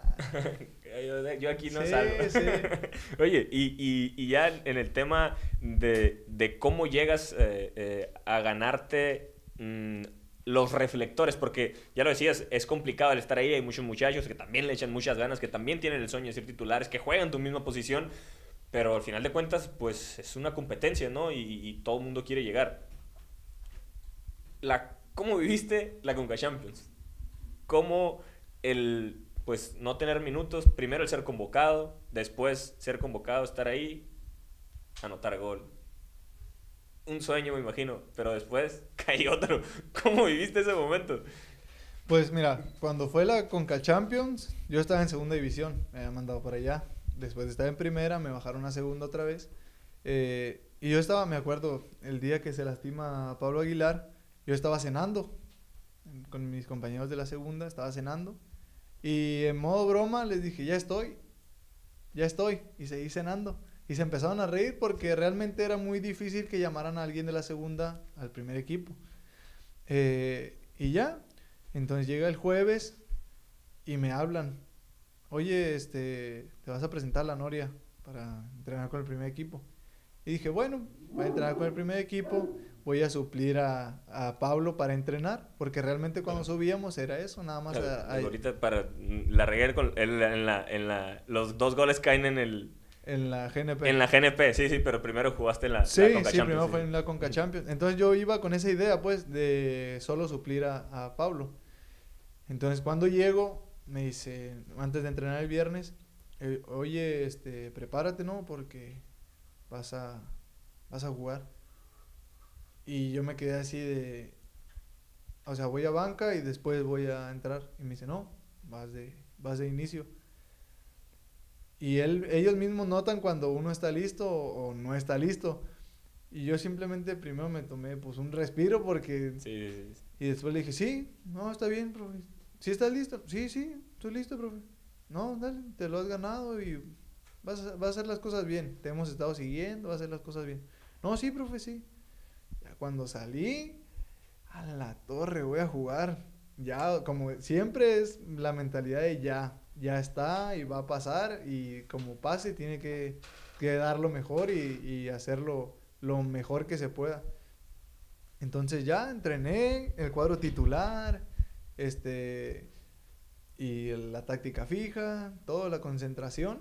Yo aquí no Sí, salgo. sí. Oye, y ya en el tema de cómo llegas a ganarte los reflectores, porque ya lo decías, es complicado el estar ahí, hay muchos muchachos que también le echan muchas ganas, que también tienen el sueño de ser titulares, que juegan tu misma posición, Pero al final de cuentas, pues es una competencia, ¿no? Y todo el mundo quiere llegar. ¿Cómo viviste la Conca Champions? ¿Cómo pues no tener minutos, primero el ser convocado, después ser convocado, estar ahí, anotar gol? Un sueño, me imagino, pero después caí otro. ¿Cómo viviste ese momento? Pues mira, cuando fue la Conca Champions, yo estaba en segunda división, me habían mandado para allá. Después de estar en primera, me bajaron a segunda otra vez. Y yo estaba, me acuerdo, el día que se lastima Pablo Aguilar, yo estaba cenando con mis compañeros de la segunda, estaba cenando. Y en modo broma les dije, ya estoy. Y seguí cenando. Y se empezaron a reír porque realmente era muy difícil que llamaran a alguien de la segunda al primer equipo. Y ya, entonces llega el jueves y me hablan. Oye, te vas a presentar a la Noria para entrenar con el primer equipo. Y dije, bueno, voy a entrenar con el primer equipo, voy a suplir a Pablo para entrenar, porque realmente cuando subíamos era eso, nada más. Claro, ahorita para la regué los 2 goles caen en la GNP. En la GNP, sí, pero primero jugaste en la Sí, Conca sí, Champions. primero fue en la Conca Champions. Entonces yo iba con esa idea, pues, de solo suplir a Pablo. Entonces cuando llego, me dice, antes de entrenar el viernes, oye, prepárate, ¿no? Porque vas a jugar. Y yo me quedé así de, o sea, voy a banca y después voy a entrar. Y me dice, no, vas de inicio. Y ellos mismos notan cuando uno está listo o no está listo. Y yo simplemente primero me tomé pues un respiro porque... Sí. Y después le dije, sí, no, está bien, profe. ¿Sí estás listo? Sí, estoy listo, profe. No, dale, te lo has ganado y vas a hacer las cosas bien. Te hemos estado siguiendo, vas a hacer las cosas bien. No, sí, profe, sí. Ya cuando salí, a la torre voy a jugar. Ya, como siempre es la mentalidad de ya está y va a pasar y como pase tiene que dar lo mejor y hacerlo lo mejor que se pueda. Entonces ya entrené el cuadro titular, y la táctica fija, toda la concentración.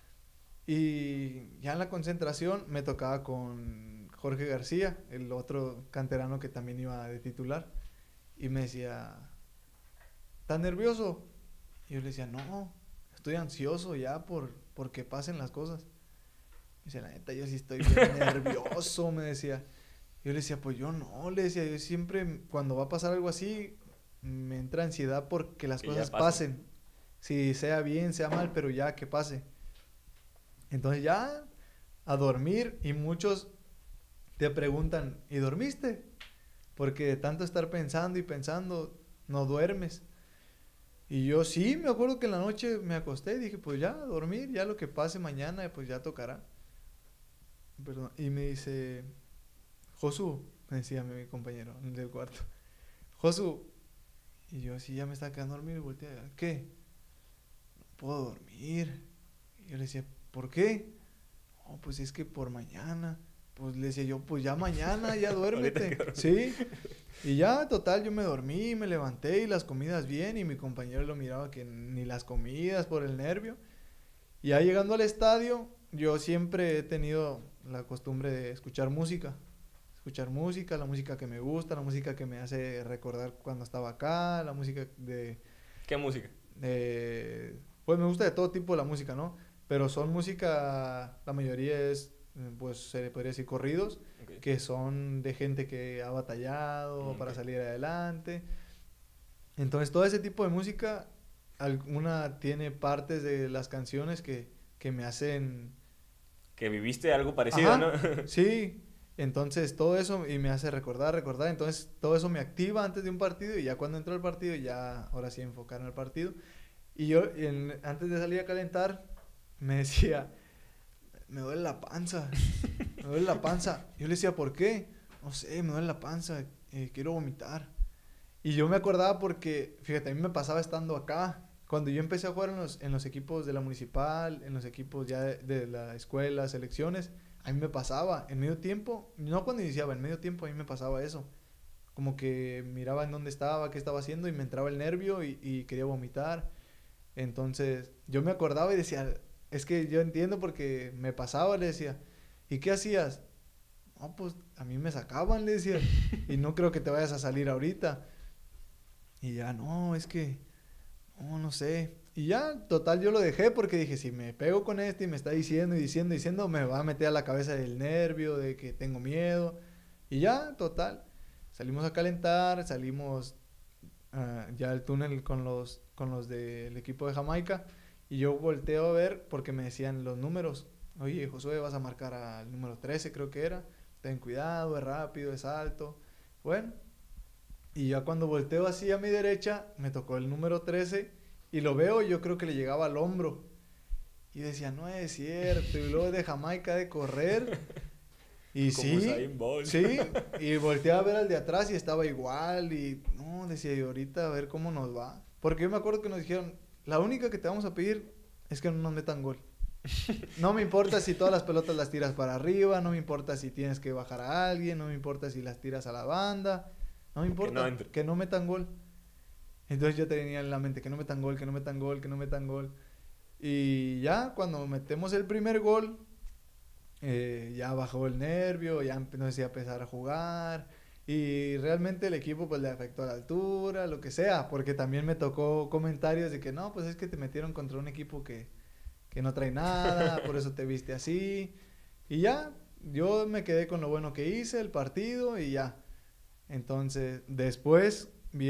Y ya en la concentración me tocaba con Jorge García, el otro canterano que también iba de titular. Y me decía, ¿estás nervioso? Y yo le decía, no, estoy ansioso ya por que pasen las cosas. Me decía, la neta, yo sí estoy bien nervioso, me decía. Yo le decía, pues yo no, le decía, yo siempre, cuando va a pasar algo así, me entra ansiedad porque las cosas pasen. Si sea bien, sea mal, pero ya que pase. Entonces ya, a dormir, y muchos te preguntan, ¿y dormiste? Porque de tanto estar pensando y pensando, no duermes. Y yo sí, me acuerdo que en la noche me acosté y dije, pues ya, a dormir, ya lo que pase mañana, pues ya tocará. Perdón. Y me dice, Josu, me decía mi compañero del cuarto, Josu, y yo sí, ya me estaba quedando dormido y volteé, ¿qué? No puedo dormir. Y yo le decía, ¿por qué? No, pues es que por mañana. Pues le decía yo, pues ya mañana, ya duérmete. Sí. Y ya, total, yo me dormí, me levanté y las comidas bien, y mi compañero lo miraba que ni las comidas por el nervio. Y ya llegando al estadio, yo siempre he tenido la costumbre de escuchar música, la música que me gusta, la música que me hace recordar cuando estaba acá, la música de... ¿Qué música? Pues me gusta de todo tipo la música, ¿no? Pero son música, la mayoría es, pues se le podría decir corridos, okay, que son de gente que ha batallado, okay, para salir adelante. Entonces todo ese tipo de música, alguna tiene partes de las canciones que me hacen... Que viviste algo parecido, ajá, ¿no? Sí, entonces todo eso y me hace recordar, entonces todo eso me activa antes de un partido, y ya cuando entro al partido ya ahora sí enfocar en el partido. Y yo antes de salir a calentar me decía, me duele la panza, me duele la panza. Yo le decía, ¿por qué? No sé, me duele la panza, quiero vomitar. Y yo me acordaba porque, fíjate, a mí me pasaba estando acá. Cuando yo empecé a jugar en los equipos de la municipal, en los equipos ya de la escuela, selecciones, a mí me pasaba en medio tiempo, no cuando iniciaba, en medio tiempo a mí me pasaba eso. Como que miraba en dónde estaba, qué estaba haciendo, y me entraba el nervio y quería vomitar. Entonces yo me acordaba y decía, es que yo entiendo porque me pasaba, le decía, ¿y qué hacías? No, pues a mí me sacaban, le decía, y no creo que te vayas a salir ahorita. Y ya, no, es que, no, no sé. Y ya, total, yo lo dejé porque dije, si me pego con este y me está diciendo y diciendo y diciendo, me va a meter a la cabeza del nervio, de que tengo miedo. Y ya, total, salimos a calentar, salimos ya al túnel con los del equipo de Jamaica. Y yo volteo a ver porque me decían los números. Oye, Josué, vas a marcar al número 13, creo que era. Ten cuidado, es rápido, es alto. Bueno, y ya cuando volteo así a mi derecha, me tocó el número 13 y lo veo, yo creo que le llegaba al hombro. Y decía, no es cierto. Y luego de Jamaica de correr. Y Como sí, Usain Bolt. sí. Y volteé a ver al de atrás y estaba igual. Y no, decía, y ahorita a ver cómo nos va. Porque yo me acuerdo que nos dijeron, la única que te vamos a pedir es que no nos metan gol. No me importa si todas las pelotas las tiras para arriba, no me importa si tienes que bajar a alguien, no me importa si las tiras a la banda, no me importa que no metan gol. Entonces yo tenía en la mente que no metan gol, que no metan gol, que no metan gol. Y ya cuando metemos el primer gol, ya bajó el nervio, ya empecé a empezar a jugar. Y realmente el equipo pues le afectó la altura, lo que sea, porque también me tocó comentarios de que no, pues es que te metieron contra un equipo que no trae nada, por eso te viste así. Y ya, yo me quedé con lo bueno que hice, el partido y ya. Entonces, después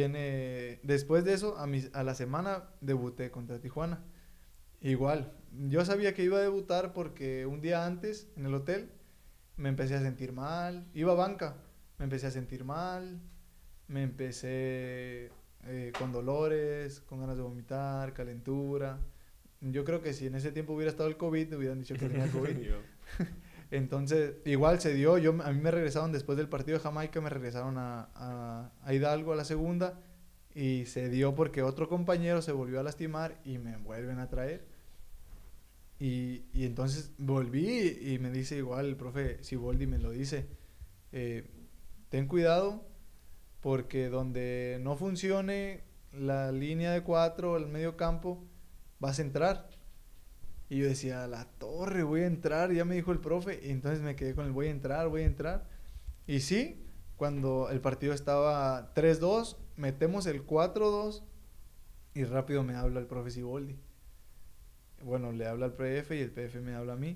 de eso, a la semana debuté contra Tijuana. Igual, yo sabía que iba a debutar porque un día antes, en el hotel, me empecé a sentir mal. Iba a banca, me empecé a sentir mal, me empecé con dolores, con ganas de vomitar, calentura. Yo creo que si en ese tiempo hubiera estado el COVID, me hubieran dicho que tenía COVID. Entonces, igual se dio. A mí me regresaron después del partido de Jamaica, me regresaron a Hidalgo a la segunda. Y se dio porque otro compañero se volvió a lastimar y me vuelven a traer. Y entonces volví y me dice igual el profe Siboldi me lo dice. Ten cuidado porque donde no funcione la línea de 4, el medio campo, vas a entrar. Y yo decía, a la torre, voy a entrar, ya me dijo el profe. Y entonces me quedé con el voy a entrar, voy a entrar. Y sí, cuando el partido estaba 3-2, metemos el 4-2 y rápido me habla el profe Siboldi. Bueno, le habla al PF y el PF me habla a mí.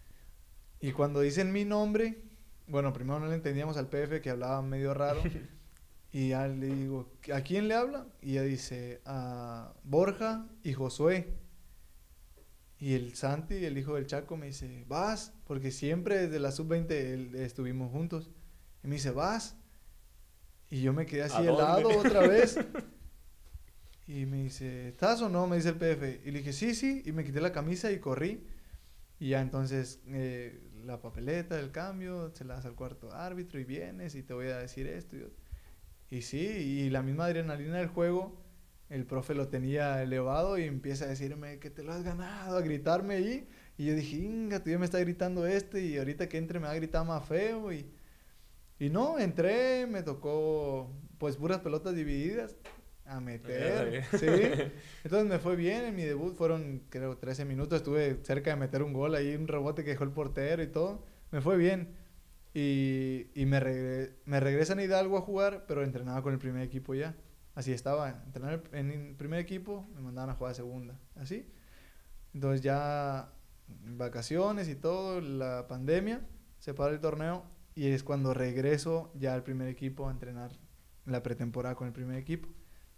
Y cuando dicen mi nombre, bueno, primero no le entendíamos al PF que hablaba medio raro. Y ya le digo, ¿a quién le habla? Y ella dice, a Borja y Josué. Y el Santi, el hijo del Chaco, me dice, vas, porque siempre desde la sub-20 estuvimos juntos. Y me dice, vas. Y yo me quedé así helado otra vez. Y me dice, ¿estás o no? Me dice el PF. Y le dije, sí, sí. Y me quité la camisa y corrí. Y ya entonces la papeleta del cambio, se la das al cuarto árbitro y vienes y te voy a decir esto. Y sí, y la misma adrenalina del juego, el profe lo tenía elevado y empieza a decirme que te lo has ganado, a gritarme ahí. Y yo dije, inga, tú ya me está gritando y ahorita que entre me va a gritar más feo. Y no, entré, me tocó pues puras pelotas divididas a meter, sí. Entonces me fue bien, en mi debut fueron creo 13 minutos, estuve cerca de meter un gol ahí, un rebote que dejó el portero y todo, me fue bien. Y me regresan a Hidalgo a jugar, pero entrenaba con el primer equipo ya. Así estaba, entrenar en el primer equipo, me mandaban a jugar a segunda, así. Entonces ya vacaciones y todo, la pandemia, se para el torneo y es cuando regreso ya al primer equipo a entrenar la pretemporada con el primer equipo.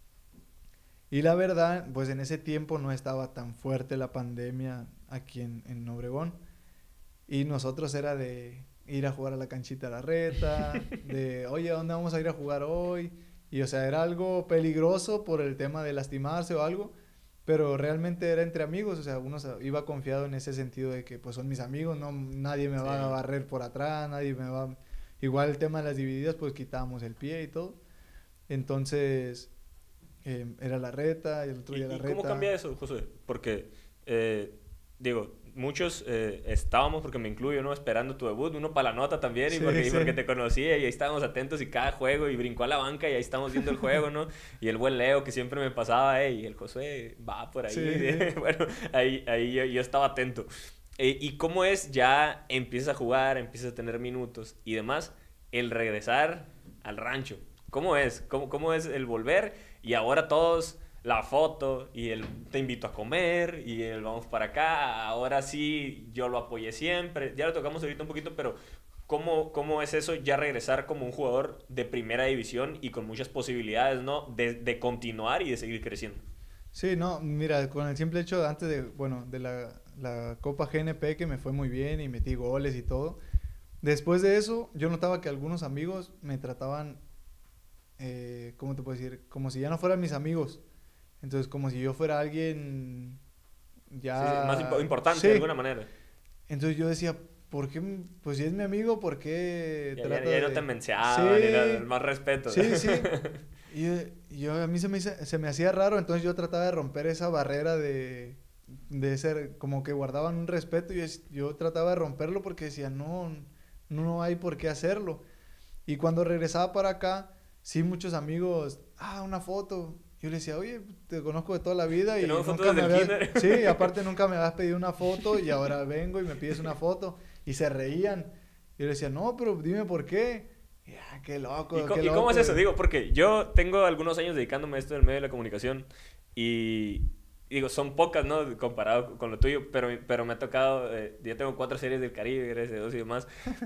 Y la verdad, pues en ese tiempo no estaba tan fuerte la pandemia aquí en Obregón. Y nosotros era de ir a jugar a la canchita de la reta, de, oye, ¿a dónde vamos a ir a jugar hoy? Y o sea, era algo peligroso por el tema de lastimarse o algo, pero realmente era entre amigos, o sea, uno iba confiado en ese sentido de que pues son mis amigos, no, nadie me va a barrer por atrás, nadie me va... Igual el tema de las divididas, pues quitábamos el pie y todo. Entonces, era la reta y el otro día la reta. ¿Cómo cambia eso, José? Porque, digo, muchos estábamos, porque me incluyo, ¿no? Esperando tu debut, uno para la nota también, y Sí, porque, y sí. porque te conocía, y ahí estábamos atentos, y cada juego, y brincó a la banca, y ahí estamos viendo el juego, ¿no? Y el buen Leo, que siempre me pasaba, y el Josué va por ahí. Sí, sí. Bueno, ahí yo estaba atento. ¿Y cómo es? Ya empiezas a jugar, empiezas a tener minutos y demás, el regresar al rancho. ¿Cómo es? ¿Cómo es el volver? Y ahora todos, la foto, y el te invito a comer, y el vamos para acá. Ahora sí, yo lo apoyé siempre. Ya lo tocamos ahorita un poquito, pero ¿cómo es eso ya regresar como un jugador de primera división y con muchas posibilidades, ¿no? De continuar y de seguir creciendo. Sí, no, mira, con el simple hecho antes de, bueno, de la Copa GNP que me fue muy bien y metí goles y todo. Después de eso, yo notaba que algunos amigos me trataban, ¿cómo te puedo decir? Como si ya no fueran mis amigos. Entonces, como si yo fuera alguien Sí, sí, más ya... importante de Sí. alguna manera. Entonces yo decía, ¿por qué? Pues si es mi amigo, ¿por qué trata Ya no te de...? mencionaban, era Sí, más respeto. sí, sí. A mí se me hacía raro, entonces yo trataba de romper esa barrera de ser, como que guardaban un respeto y yo trataba de romperlo porque decía, no, no hay por qué hacerlo. Y cuando regresaba para acá, sí, muchos amigos, una foto. Yo le decía, oye, te conozco de toda la vida y Tenemos nunca fotos me del habías... kinder. Sí, aparte nunca me habías pedido una foto y ahora vengo y me pides una foto. Y se reían. Yo le decía, no, pero dime por qué. Y, qué loco, qué ¿Y cómo es loco. eso? Digo, porque yo tengo algunos años dedicándome a esto del medio de la comunicación y digo, son pocas, ¿no? Comparado con lo tuyo, pero me ha tocado, ya tengo 4 series del Caribe, gracias a Dios y demás,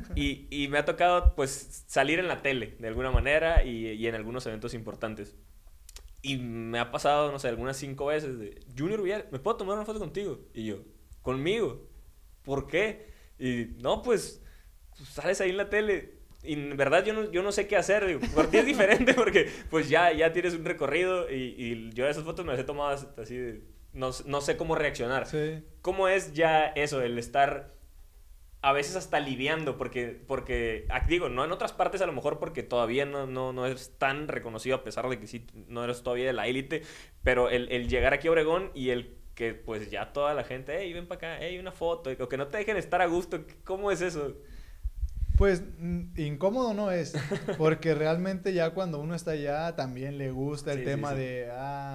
y me ha tocado, pues, salir en la tele, de alguna manera, y en algunos eventos importantes. Y me ha pasado, no sé, algunas 5 veces de, Junior Villar, ¿me puedo tomar una foto contigo? Y yo, ¿conmigo? ¿Por qué? Y no, pues sales ahí en la tele. Y en verdad yo no sé qué hacer. Digo, por ti es diferente porque pues ya tienes un recorrido y yo esas fotos me las he tomado así de, no sé cómo reaccionar. Sí. ¿Cómo es ya eso, el estar a veces hasta lidiando? Porque digo, no en otras partes a lo mejor porque todavía no es tan reconocido a pesar de que sí, no eres todavía de la élite, pero el llegar aquí a Obregón y el que pues ya toda la gente, hey, ven para acá, hey, una foto, o que no te dejen estar a gusto, ¿cómo es eso? Pues incómodo no es, porque realmente ya cuando uno está allá también le gusta el Sí, sí, tema sí. de,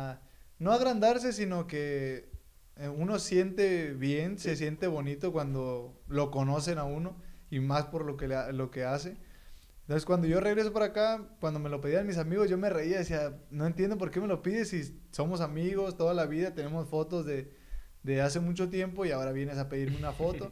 no agrandarse, sino que uno siente bien, se Sí. siente bonito cuando lo conocen a uno y más por lo que hace. Entonces cuando yo regreso para acá, cuando me lo pedían mis amigos, yo me reía, decía, no entiendo por qué me lo pides si somos amigos toda la vida, tenemos fotos de hace mucho tiempo y ahora vienes a pedirme una foto.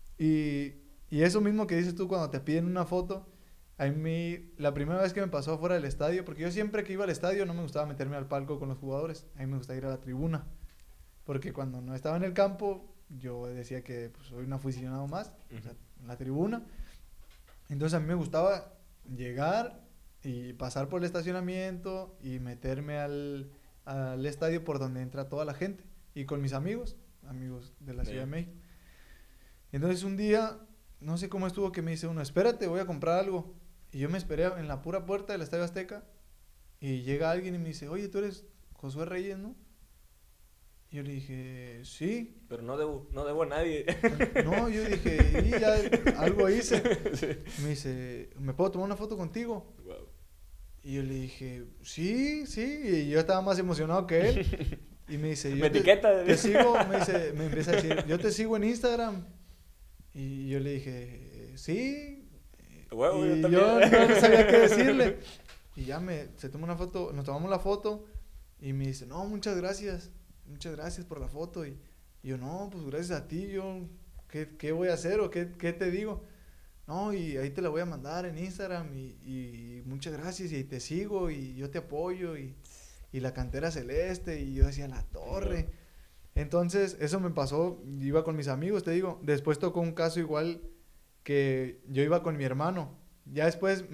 Y, y eso mismo que dices tú cuando te piden una foto, a mí la primera vez que me pasó fuera del estadio, porque yo siempre que iba al estadio no me gustaba meterme al palco con los jugadores, a mí me gustaba ir a la tribuna, porque cuando no estaba en el campo yo decía que pues, soy un aficionado más, o sea, en la tribuna. Entonces a mí me gustaba llegar y pasar por el estacionamiento y meterme al estadio por donde entra toda la gente y con mis amigos, amigos de la Ciudad de Bien. México. Entonces un día, no sé cómo estuvo, que me dice uno, espérate, voy a comprar algo. Y yo me esperé en la pura puerta del Estadio Azteca y llega alguien y me dice, oye, tú eres Josué Reyes, ¿no? Y yo le dije, sí. Pero no debo a nadie. No, yo dije, y ya algo hice. Sí. Me dice, ¿me puedo tomar una foto contigo? Wow. Y yo le dije, sí, sí. Y yo estaba más emocionado que él. Y me dice, Me etiqueta. te sigo, me empieza a decir, yo te sigo en Instagram. Y yo le dije, sí. Huevo, yo Y también. yo no sabía qué decirle. Y ya se tomó una foto, nos tomamos la foto. Y me dice, no, muchas gracias por la foto. Y yo, no, pues gracias a ti, ¿qué voy a hacer o qué te digo? No, y ahí te la voy a mandar en Instagram y muchas gracias y te sigo y yo te apoyo y la cantera celeste y yo decía, la torre. Entonces, eso me pasó, iba con mis amigos, te digo. Después tocó un caso igual que yo iba con mi hermano. Ya después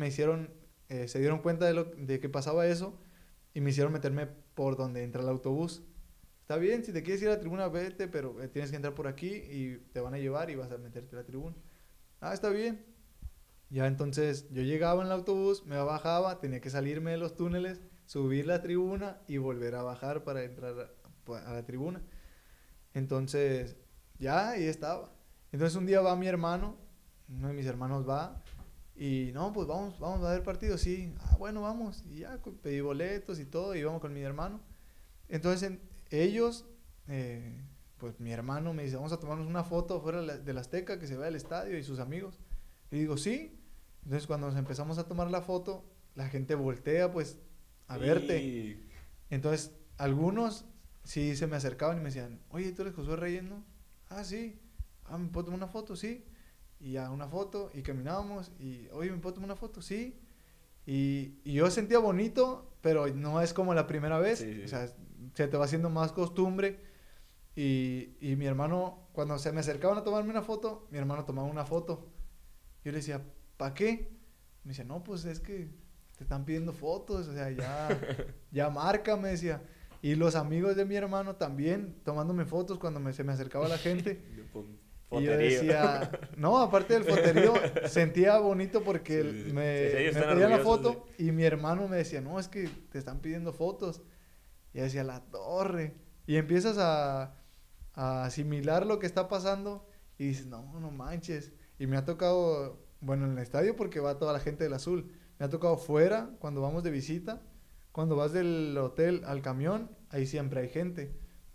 se dieron cuenta de que pasaba eso y me hicieron meterme por donde entra el autobús. Está bien, si te quieres ir a la tribuna, vete, pero tienes que entrar por aquí y te van a llevar y vas a meterte a la tribuna. Está bien. Ya entonces yo llegaba en el autobús, me bajaba, tenía que salirme de los túneles, subir la tribuna y volver a bajar para entrar a la tribuna. Entonces, ya, y estaba. Entonces un día va mi hermano, uno de mis hermanos va, y no, pues vamos a ver partido, sí. Ah, bueno, vamos. Y ya pedí boletos y todo, y vamos con mi hermano. Entonces ellos, pues mi hermano me dice, vamos a tomarnos una foto fuera de la Azteca, que se vea el estadio y sus amigos. Y digo, sí. Entonces cuando nos empezamos a tomar la foto, la gente voltea pues a verte. Entonces algunos sí se me acercaban y me decían, oye, ¿tú eres Josué Reyes, no? Ah, sí. Ah, ¿me puedo tomar una foto? Sí. Y ya una foto y caminábamos y, oye, ¿me puedo tomar una foto? Sí. Y yo sentía bonito, pero no es como la primera vez. Sí. O sea, se te va haciendo más costumbre. Y mi hermano, cuando se me acercaban a tomarme una foto, mi hermano tomaba una foto. Yo le decía, ¿para qué? Me decía, no, pues es que te están pidiendo fotos, o sea, ya marca, me decía. Y los amigos de mi hermano también tomándome fotos cuando se me acercaba la gente. Y yo decía, no, aparte del foterío, sentía bonito porque me pedían la foto y mi hermano me decía, no, es que te están pidiendo fotos. Y yo decía, la torre. Y empiezas a asimilar lo que está pasando y dices, no manches. Y me ha tocado, bueno, en el estadio porque va toda la gente del Azul. Me ha tocado fuera, cuando vamos de visita, cuando vas del hotel al camión, ahí siempre hay gente.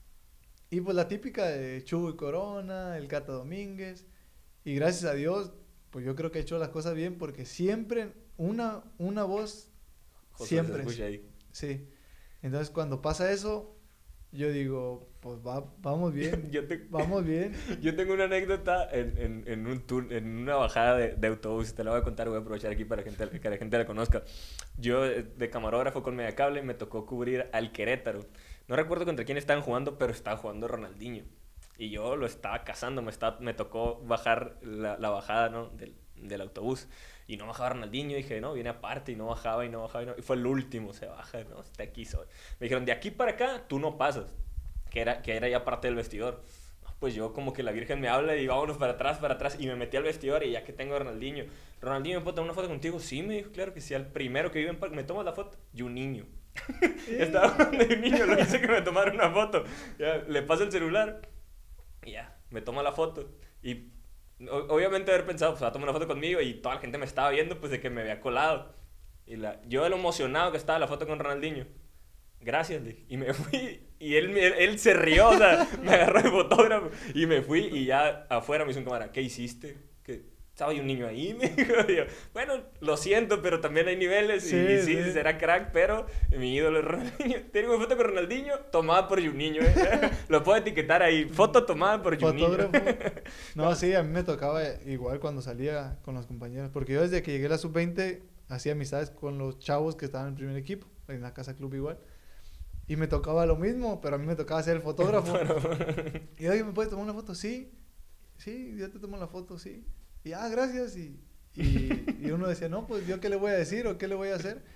Y pues la típica de Chuy y Corona, el Cata Domínguez. Y gracias a Dios, pues yo creo que he hecho las cosas bien porque siempre una voz, José siempre. Se escucha ahí. Sí. Entonces cuando pasa eso, yo digo, pues vamos bien, vamos bien. Yo tengo una anécdota en un tour, en una bajada de autobús, te la voy a contar, voy a aprovechar aquí para que la gente la conozca. Yo de camarógrafo con Mediacable me tocó cubrir al Querétaro. No recuerdo contra quién estaban jugando, pero estaba jugando Ronaldinho. Y yo lo estaba cazando, me tocó bajar la bajada, ¿no? del autobús. Y no bajaba Ronaldinho, dije, no, viene aparte, y no bajaba, y no bajaba, y fue el último, se baja, no, está aquí soy. Me dijeron, de aquí para acá, tú no pasas, que era ya parte del vestidor. Pues yo como que la Virgen me habla y vámonos para atrás, y me metí al vestidor y ya que tengo a Ronaldinho, ¿me puedo tomar una foto contigo? Sí, me dijo, claro que sí, al primero que vive en Parque, ¿me tomas la foto? Y un niño. Estaba hablando de un niño, lo hice que me tomara una foto. Ya, le paso el celular y ya, me toma la foto. Y obviamente haber pensado, pues va a tomar una foto conmigo y toda la gente me estaba viendo, pues de que me había colado. Yo de lo emocionado que estaba la foto con Ronaldinho. Gracias, le dije. Y me fui. Y él se rió, o sea, me agarró de fotógrafo. Y me fui y ya afuera me hizo un cámara. ¿Qué hiciste? ¿Qué? ¿Estaba un niño ahí? Me dijo. Y yo, bueno, lo siento, pero también hay niveles. Sí, y sí, será crack, pero mi ídolo es Ronaldinho. Tengo una foto con Ronaldinho tomada por un niño. Lo puedo etiquetar ahí. Foto tomada por un niño. No, sí, a mí me tocaba igual cuando salía con los compañeros. Porque yo desde que llegué a la sub-20 hacía amistades con los chavos que estaban en el primer equipo. En la Casa Club igual. Y me tocaba lo mismo, pero a mí me tocaba ser el fotógrafo. Y oye, ¿me puedes tomar una foto? Sí, yo te tomo la foto, sí. Y gracias. Y uno decía, no, pues yo qué le voy a decir o qué le voy a hacer.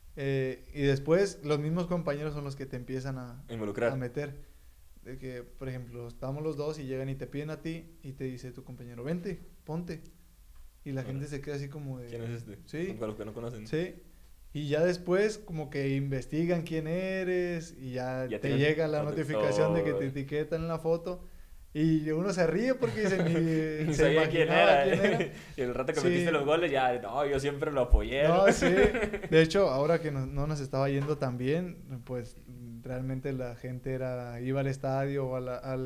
Y después los mismos compañeros son los que te empiezan a involucrar, a meter. De que, por ejemplo, estamos los dos y llegan y te piden a ti y te dice tu compañero, vente, ponte. Y la gente se queda así como de... ¿Quién es este? Sí. Para los que no conocen. Sí. Y ya después como que investigan quién eres y ya te llega la notificación de que te etiquetan en la foto y uno se ríe porque ni se imaginaba quién era. Y el rato que metiste los goles ya, no, yo siempre lo apoyé. No, sí. De hecho, ahora que no nos estaba yendo tan bien, pues realmente la gente iba al estadio o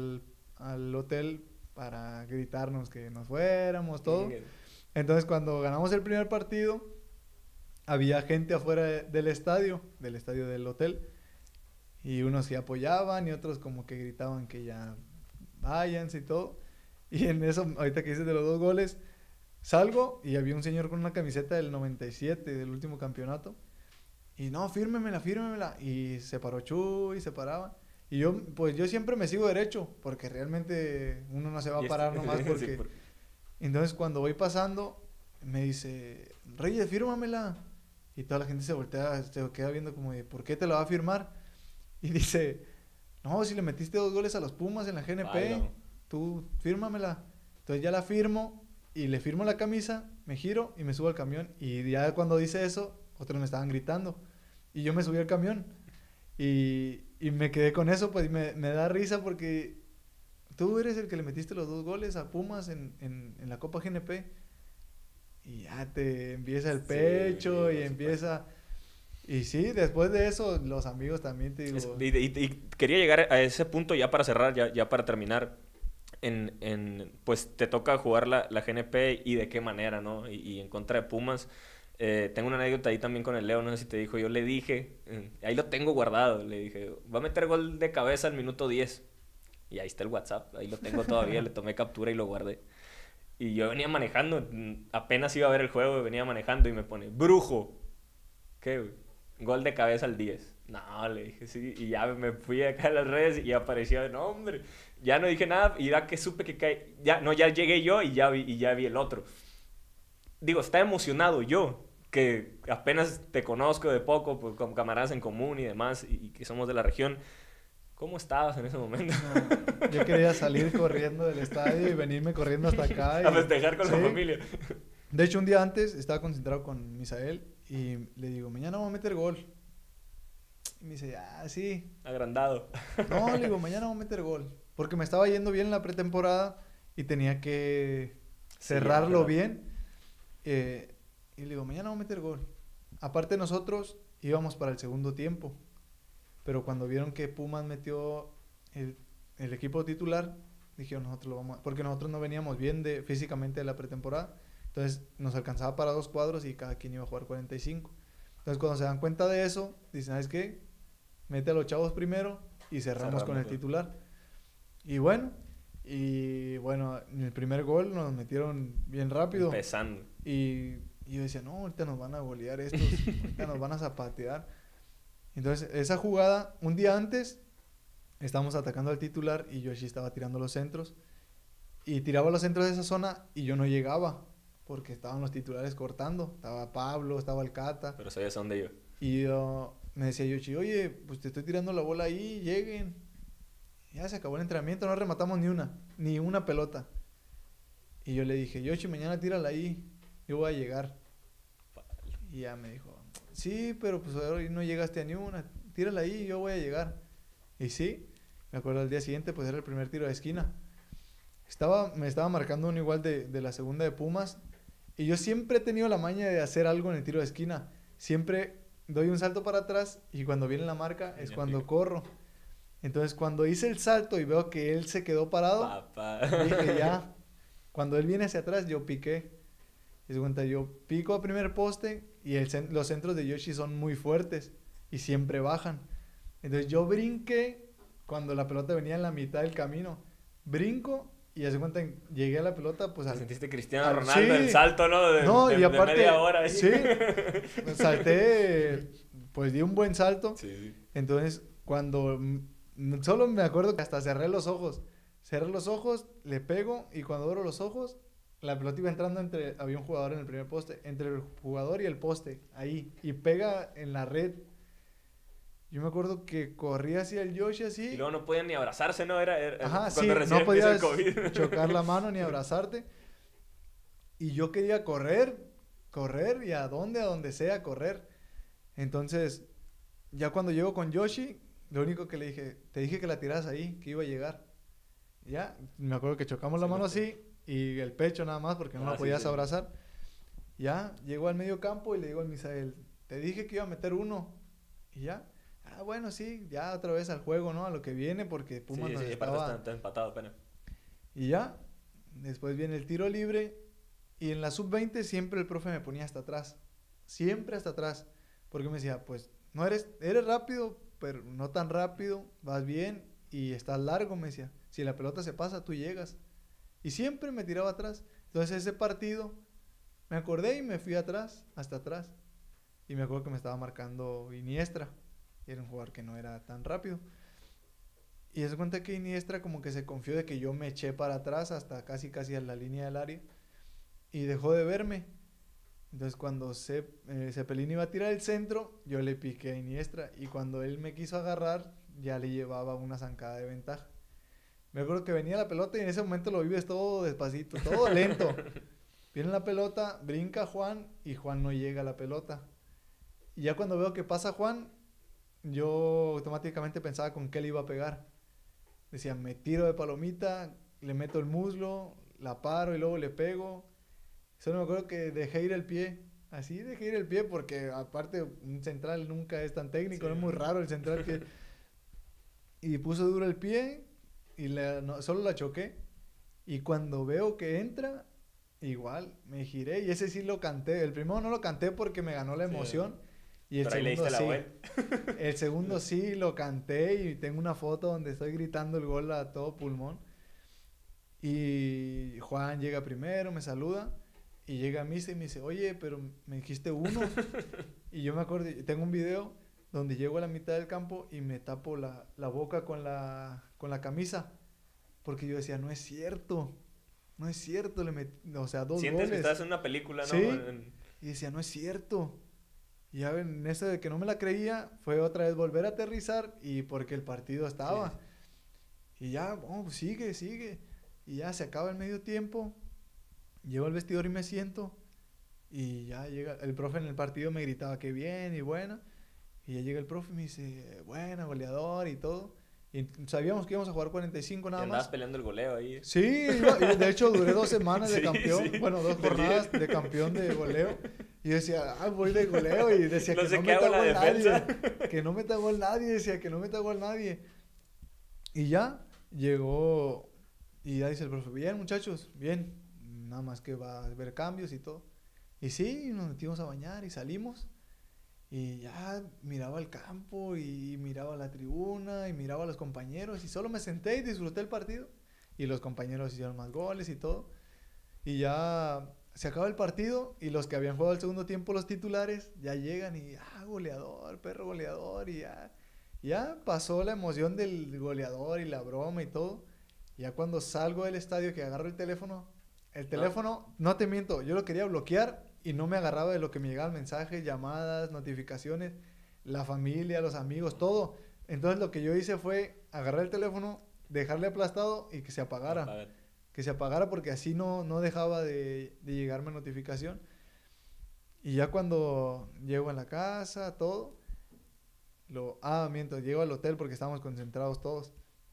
al hotel para gritarnos que nos fuéramos, todo. Entonces cuando ganamos el primer partido había gente afuera del estadio del hotel, y unos sí apoyaban y otros como que gritaban que ya váyanse y todo. Y en eso, ahorita que dices de los 2 goles, salgo y había un señor con una camiseta del 97, del último campeonato, y no, fírmemela, y se paró Chuy, se paraba, y yo siempre me sigo derecho, porque realmente uno no se va a parar nomás porque... Sí, Entonces cuando voy pasando, me dice, Reyes, fírmamela. Y toda la gente se voltea, se queda viendo como de, ¿por qué te la va a firmar? Y dice, no, si le metiste 2 goles a los Pumas en la GNP, no. Tú fírmamela. Entonces ya la firmo y le firmo la camisa, me giro y me subo al camión. Y ya cuando dice eso, otros me estaban gritando. Y yo me subí al camión y me quedé con eso, pues me da risa porque tú eres el que le metiste los 2 goles a Pumas en la Copa GNP. Y ya te empieza el pecho y empieza... Y sí, después de eso, los amigos también te digo... Y quería llegar a ese punto ya para cerrar, ya para terminar. Pues te toca jugar la GNP y de qué manera, ¿no? Y en contra de Pumas. Tengo una anécdota ahí también con el Leo, no sé si te dijo, yo le dije, ahí lo tengo guardado, le dije, va a meter gol de cabeza al minuto 10. Y ahí está el WhatsApp, ahí lo tengo todavía, le tomé captura y lo guardé. Y yo venía manejando, apenas iba a ver el juego, venía manejando y me pone, brujo. ¿Qué, güey? Gol de cabeza al 10. No, le dije, sí. Y ya me fui acá a las redes y aparecía, no, hombre. Ya no dije nada y ya que supe que cae. Ya llegué yo y ya vi el otro. Digo, está emocionado yo, que apenas te conozco de poco, pues, con camaradas en común y demás, y que somos de la región. ¿Cómo estabas en ese momento? No, yo quería salir corriendo del estadio y venirme corriendo hasta acá. A festejar con la familia. De hecho, un día antes estaba concentrado con Misael y le digo, mañana voy a meter gol. Y me dice, sí. Agrandado. No, le digo, mañana voy a meter gol. Porque me estaba yendo bien la pretemporada y tenía que cerrarlo bien. Y le digo, mañana voy a meter gol. Aparte nosotros íbamos para el segundo tiempo. Pero cuando vieron que Pumas metió el equipo titular, dijeron, nosotros lo vamos a... Porque nosotros no veníamos bien físicamente de la pretemporada. Entonces nos alcanzaba para 2 cuadros y cada quien iba a jugar 45. Entonces cuando se dan cuenta de eso, dicen, ¿sabes qué? Mete a los chavos primero y cerramos con el titular. Y bueno, en el primer gol nos metieron bien rápido. Empezando. Y yo decía, no, ahorita nos van a golear estos, ahorita nos van a zapatear. Entonces esa jugada, un día antes, estábamos atacando al titular y Yoshi estaba tirando los centros. Y tiraba los centros de esa zona y yo no llegaba. Porque estaban los titulares cortando. Estaba Pablo, estaba el Cata. Pero sabías a dónde iba. Y me decía Yoshi, oye, pues te estoy tirando la bola ahí, lleguen. Ya se acabó el entrenamiento, no rematamos ni una pelota. Y yo le dije, Yoshi, mañana tírala ahí, yo voy a llegar. Y ya me dijo, sí, pero pues hoy no llegaste a ni una, tírala ahí, yo voy a llegar. Y sí, me acuerdo al día siguiente, pues era el primer tiro de esquina. Me estaba marcando uno igual de la segunda de Pumas. Y yo siempre he tenido la maña de hacer algo en el tiro de esquina. Siempre doy un salto para atrás y cuando viene la marca es cuando corro. Entonces cuando hice el salto y veo que él se quedó parado, dije ya, cuando él viene hacia atrás yo piqué. Y se cuenta, yo pico a primer poste y los centros de Yoshi son muy fuertes y siempre bajan. Entonces yo brinqué cuando la pelota venía en la mitad del camino. Brinco. Y hace cuenta, llegué a la pelota, pues... ¿Te sentiste Cristiano Ronaldo, el salto, ¿no? Y aparte, de media hora. Sí, salté, pues di un buen salto. Sí. Entonces, cuando... Solo me acuerdo que hasta cerré los ojos. Cerré los ojos, le pego, y cuando abro los ojos, la pelota iba entrando había un jugador en el primer poste, entre el jugador y el poste, ahí. Y pega en la red. Yo me acuerdo que corría hacia el Yoshi así. Y luego no podían ni abrazarse, ¿no? Ajá, cuando sí, recién no podías el COVID. chocar la mano ni abrazarte. Y yo quería correr y a donde sea correr. Entonces, ya cuando llego con Yoshi, lo único que le dije, te dije que la tiras ahí, que iba a llegar. Ya, me acuerdo que chocamos la mano así y el pecho nada más porque no la podías abrazar. Ya, llego al medio campo y le digo al Misael, te dije que iba a meter uno. Y ya. Bueno, sí, ya otra vez al juego, ¿no? A lo que viene, porque Pumas nos estaba... está empatado apenas. Y ya, después viene el tiro libre, y en la sub-20 siempre el profe me ponía hasta atrás. Siempre hasta atrás. Porque me decía, pues, no eres rápido, pero no tan rápido, vas bien, y estás largo, me decía. Si la pelota se pasa, tú llegas. Y siempre me tiraba atrás. Entonces ese partido, me acordé y me fui atrás, hasta atrás. Y me acuerdo que me estaba marcando Iniestra. Era un jugador que no era tan rápido. Y se cuenta que Iniestra como que se confió de que yo me eché para atrás hasta casi a la línea del área. Y dejó de verme. Entonces cuando Cepelini iba a tirar el centro, yo le piqué a Iniestra. Y cuando él me quiso agarrar, ya le llevaba una zancada de ventaja. Me acuerdo que venía la pelota y en ese momento lo vives todo despacito, todo lento. Viene la pelota, brinca Juan y Juan no llega a la pelota. Y ya cuando veo que pasa Juan, yo automáticamente pensaba con qué le iba a pegar. Decía, me tiro de palomita, le meto el muslo, la paro y luego le pego. Solo me acuerdo que dejé ir el pie. Así dejé ir el pie porque aparte un central nunca es tan técnico, Sí. no es muy raro el central que... Y puso duro el pie y solo la choqué. Y cuando veo que entra, igual me giré y ese sí lo canté. El primero no lo canté porque me ganó la emoción. Y el Pero ahí le segundo diste la sí. vuelta. El segundo sí lo canté y tengo una foto donde estoy gritando el gol a todo pulmón. Y Juan llega primero, me saluda y llega a mí y me dice, oye, pero me dijiste uno. Y yo me acuerdo, tengo un video donde llego a la mitad del campo y me tapo la boca con la camisa. Porque yo decía, no es cierto, no es cierto, o sea, 2 Sientes goles. que estás en una película, ¿no? Sí, y decía, no es cierto. Y ya en eso de que no me la creía, fue otra vez volver a aterrizar y porque el partido estaba. Sí. Y ya, pues sigue. Y ya se acaba el medio tiempo, llego al vestidor y me siento. Y ya llega, el profe en el partido me gritaba que bien y buena. Y ya llega el profe y me dice, buena, goleador y todo. Y sabíamos que íbamos a jugar 45 nada y andabas más. peleando el goleo ahí. Sí, y de hecho duré 2 semanas de Sí, campeón. sí. Bueno, 2 jornadas de campeón de goleo. Y yo decía, voy de goleo. Y decía No que sé no qué meta hago en la gol defensa. nadie. Que no meta gol nadie. Decía que no meta gol nadie. Y ya llegó. Y ya dice el profe, bien muchachos, bien. Nada más que va a haber cambios y todo. Y sí, nos metimos a bañar y salimos. Y ya miraba el campo y miraba la tribuna y miraba a los compañeros. Y solo me senté y disfruté el partido. Y los compañeros hicieron más goles y todo. Y ya se acaba el partido y los que habían jugado el segundo tiempo, los titulares, ya llegan y goleador, perro goleador. Y ya pasó la emoción del goleador y la broma y todo. Y ya cuando salgo del estadio que agarro el teléfono, no te miento, yo lo quería bloquear y no me agarraba de lo que me llegaban mensajes, llamadas, notificaciones, la familia, los amigos, todo. Entonces lo que yo hice fue agarrar el teléfono, dejarle aplastado y que se apagara. Que se apagara porque así no dejaba de llegarme notificación. Y ya cuando llego a la casa, todo, mientras llego al hotel porque estábamos concentrados todos,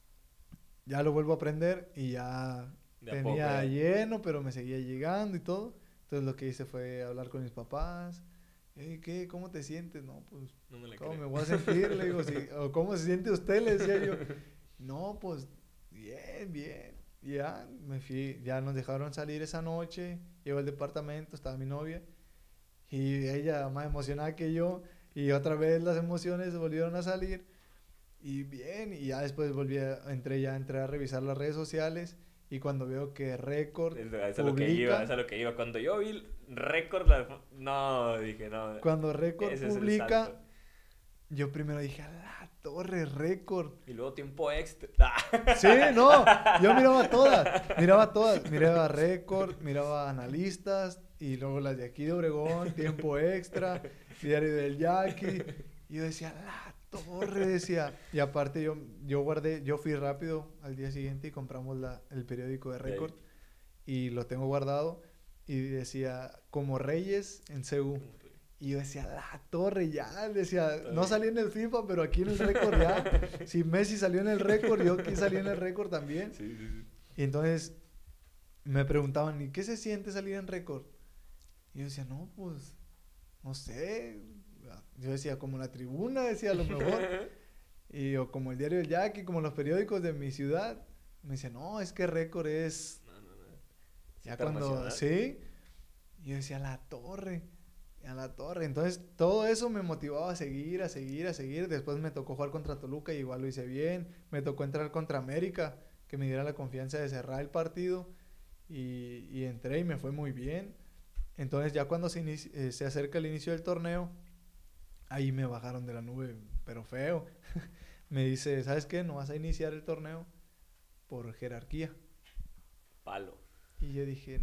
ya lo vuelvo a prender y ya tenía lleno, pero me seguía llegando y todo. Entonces lo que hice fue hablar con mis papás. ¿Qué? ¿Cómo te sientes? No, pues, no ¿cómo me voy a sentir? Le digo, o ¿cómo se siente usted? Le decía yo. No, pues, bien. Y ya me fui, ya nos dejaron salir esa noche. Llego al departamento, estaba mi novia. Y ella más emocionada que yo. Y otra vez las emociones volvieron a salir. Y bien, y ya después entré a revisar las redes sociales. Y cuando veo que Record publica... Eso es lo que iba. Cuando yo vi Record, no, dije, no. Cuando Record publica, yo primero dije, a la torre, Record. Y luego Tiempo Extra. Sí, no, yo miraba todas. Miraba Record, miraba Analistas, y luego las de aquí de Obregón, Tiempo Extra, Diario del Yaqui. Y yo decía, la torre, decía. Y aparte yo fui rápido al día siguiente y compramos el periódico de Record. Y lo tengo guardado. Y decía, como Reyes en CU. Y yo decía, la torre ya, decía, no salí en el FIFA, pero aquí en el Record ya. Si Messi salió en el Record, yo aquí salí en el Record también. Sí. Y entonces me preguntaban, ¿y qué se siente salir en Record? Y yo decía, no, pues, no sé. Yo decía, como la tribuna, decía, a lo mejor. O como el Diario del Yaqui, como los periódicos de mi ciudad. Me decía, no, es que Record es... No. Ya cuando... Sí. Y yo decía, a la torre. Entonces, todo eso me motivaba a seguir. Después me tocó jugar contra Toluca y igual lo hice bien. Me tocó entrar contra América, que me diera la confianza de cerrar el partido. Y entré y me fue muy bien. Entonces, ya cuando se acerca el inicio del torneo, ahí me bajaron de la nube, pero feo. Me dice, ¿sabes qué? No vas a iniciar el torneo por jerarquía. Palo. Y yo dije,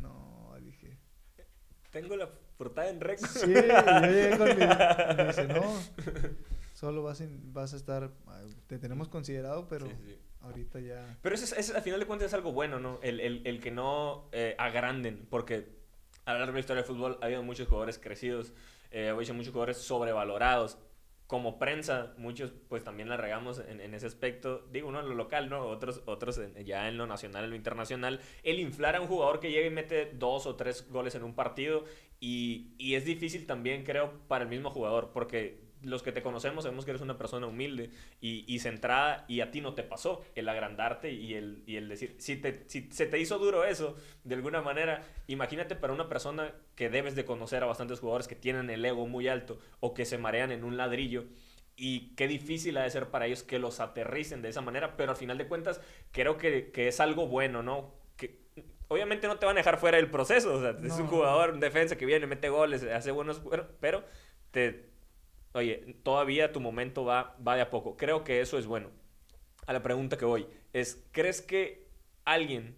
tengo la portada en Record. Sí, yo llegué con y me dice, no, solo vas a estar, te tenemos considerado, pero sí. Ahorita ya... Pero eso al final de cuentas es algo bueno, ¿no? El que no agranden, porque a lo largo de la historia del fútbol ha habido muchos jugadores crecidos, ha habido muchos jugadores sobrevalorados. como prensa, muchos pues también la regamos en ese aspecto, digo, uno en lo local, ¿no? Otros ya en lo nacional, en lo internacional, el inflar a un jugador que llega y mete 2 o 3 goles en un partido y es difícil también, creo, para el mismo jugador, porque los que te conocemos sabemos que eres una persona humilde y centrada y a ti no te pasó el agrandarte y el decir, si se te hizo duro eso, de alguna manera, imagínate para una persona que debes de conocer a bastantes jugadores que tienen el ego muy alto o que se marean en un ladrillo y qué difícil ha de ser para ellos que los aterricen de esa manera, pero al final de cuentas creo que es algo bueno, ¿no? Que obviamente no te van a dejar fuera del proceso, o sea, es un No, jugador, un defensa que viene, mete goles, hace buenos, pero te, oye, todavía tu momento va de a poco. Creo que eso es bueno. A la pregunta que voy es, ¿crees que alguien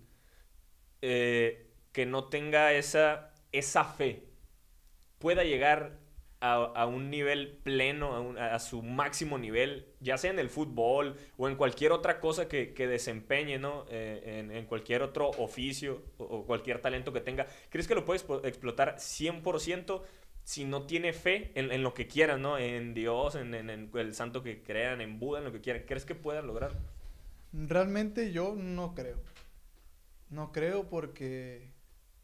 que no tenga esa fe pueda llegar a un nivel pleno, a su máximo nivel, ya sea en el fútbol o en cualquier otra cosa que desempeñe, ¿no? En cualquier otro oficio o cualquier talento que tenga? ¿Crees que lo puedes explotar 100% si no tiene fe en lo que quieran, ¿no? En Dios, en el santo que crean, en Buda, en lo que quieran? ¿Crees que puedan lograr? realmente yo no creo. No creo porque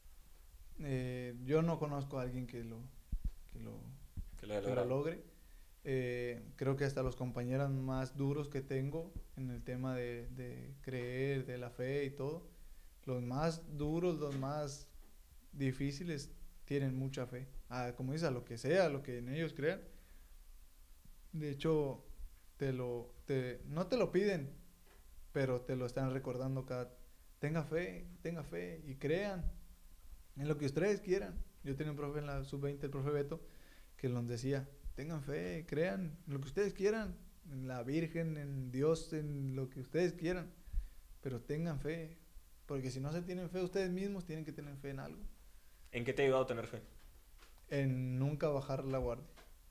yo no conozco a alguien que lo, Que lo haya que lo logrado. logre. Creo que hasta los compañeros más duros que tengo en el tema de creer, de la fe y todo, los más duros, los más difíciles, tienen mucha fe. Como dices, a lo que sea, a lo que en ellos crean. De hecho, no te lo piden, pero te lo están recordando tenga fe y crean en lo que ustedes quieran. Yo tenía un profe en la sub-20, el profe Beto, que nos decía, tengan fe, crean en lo que ustedes quieran, en la Virgen, en Dios, en lo que ustedes quieran, pero tengan fe, porque si no se tienen fe ustedes mismos, tienen que tener fe en algo, ¿En qué te ha ayudado a tener fe? en nunca bajar la guardia,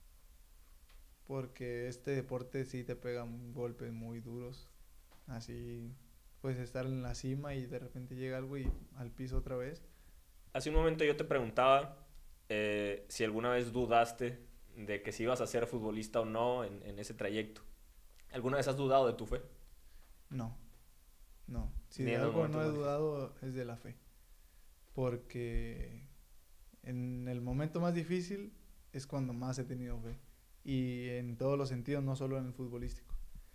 porque este deporte sí te pega golpes muy duros, así puedes estar en la cima y de repente llega algo y al piso otra vez. Hace un momento yo te preguntaba si alguna vez dudaste de que si ibas a ser futbolista o no en ese trayecto. ¿Alguna vez has dudado de tu fe? No, no, si Ni de en los algo no momentos he más difíciles. dudado es de la fe, porque en el momento más difícil es cuando más he tenido fe, y en todos los sentidos, no solo en el futbolístico,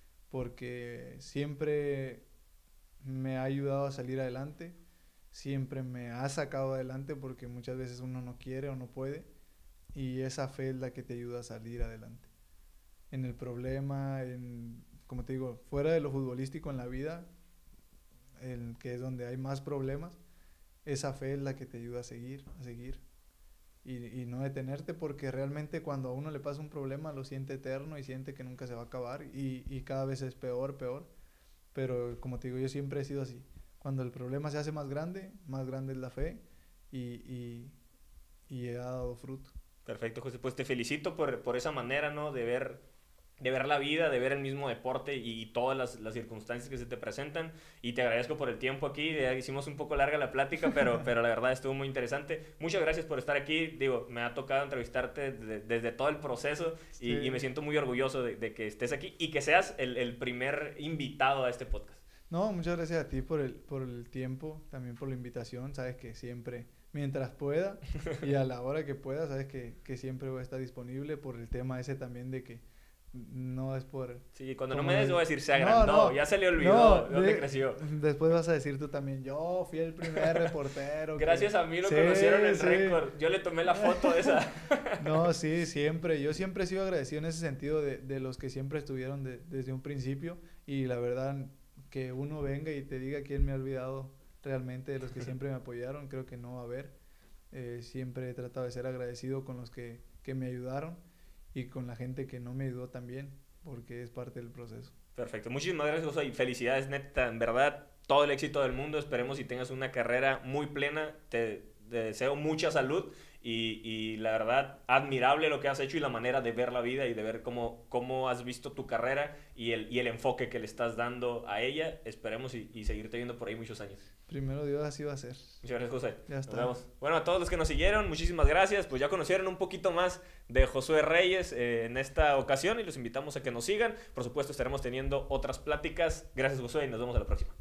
porque siempre me ha ayudado a salir adelante, siempre me ha sacado adelante, porque muchas veces uno no quiere o no puede, y esa fe es la que te ayuda a salir adelante. En el problema, como te digo, fuera de lo futbolístico en la vida, que es donde hay más problemas, esa fe es la que te ayuda a seguir y no detenerte, porque realmente cuando a uno le pasa un problema lo siente eterno y siente que nunca se va a acabar y cada vez es peor, peor. Pero como te digo, yo siempre he sido así. Cuando el problema se hace más grande es la fe y, y, y he dado fruto. Perfecto, José. Pues te felicito por esa manera, ¿no? De ver la vida, de ver el mismo deporte y todas las circunstancias que se te presentan. Y te agradezco por el tiempo aquí. Ya hicimos un poco larga la plática, pero la verdad estuvo muy interesante. Muchas gracias por estar aquí. Digo, me ha tocado entrevistarte desde todo el proceso y me Sí. siento muy orgulloso de que estés aquí y que seas el primer invitado a este podcast. No, muchas gracias a ti por el tiempo, también por la invitación. Sabes que siempre, mientras pueda y a la hora que pueda, sabes que siempre voy a estar disponible, por el tema ese también de que no es por... Sí, cuando no Como me des, el- voy a decir, se No, agrandó, no, ya se le no, olvidó dónde creció. después vas a decir tú también, yo fui el primer reportero Gracias que... a mí lo Sí, conocieron en sí. récord. Yo le tomé la foto de esa. No, sí, siempre. Yo siempre he sido agradecido en ese sentido de los que siempre estuvieron desde un principio. Y la verdad, que uno venga y te diga quién me ha olvidado realmente de los que siempre me apoyaron, creo que no va a haber. Siempre he tratado de ser agradecido con los que me ayudaron y con la gente que no me ayudó también, porque es parte del proceso. Perfecto. Muchísimas gracias, José. Y felicidades, neta. En verdad, todo el éxito del mundo. Esperemos y tengas una carrera muy plena. te deseo mucha salud y la verdad, admirable lo que has hecho y la manera de ver la vida y de ver cómo has visto tu carrera y el enfoque que le estás dando a ella. Esperemos y seguirte viendo por ahí muchos años. Primero Dios, así va a ser. Muchas gracias, José. Ya está. Nos vemos. Bueno, a todos los que nos siguieron, muchísimas gracias. Pues ya conocieron un poquito más de Josué Reyes en esta ocasión y los invitamos a que nos sigan. Por supuesto, estaremos teniendo otras pláticas. Gracias, Josué, y nos vemos a la próxima.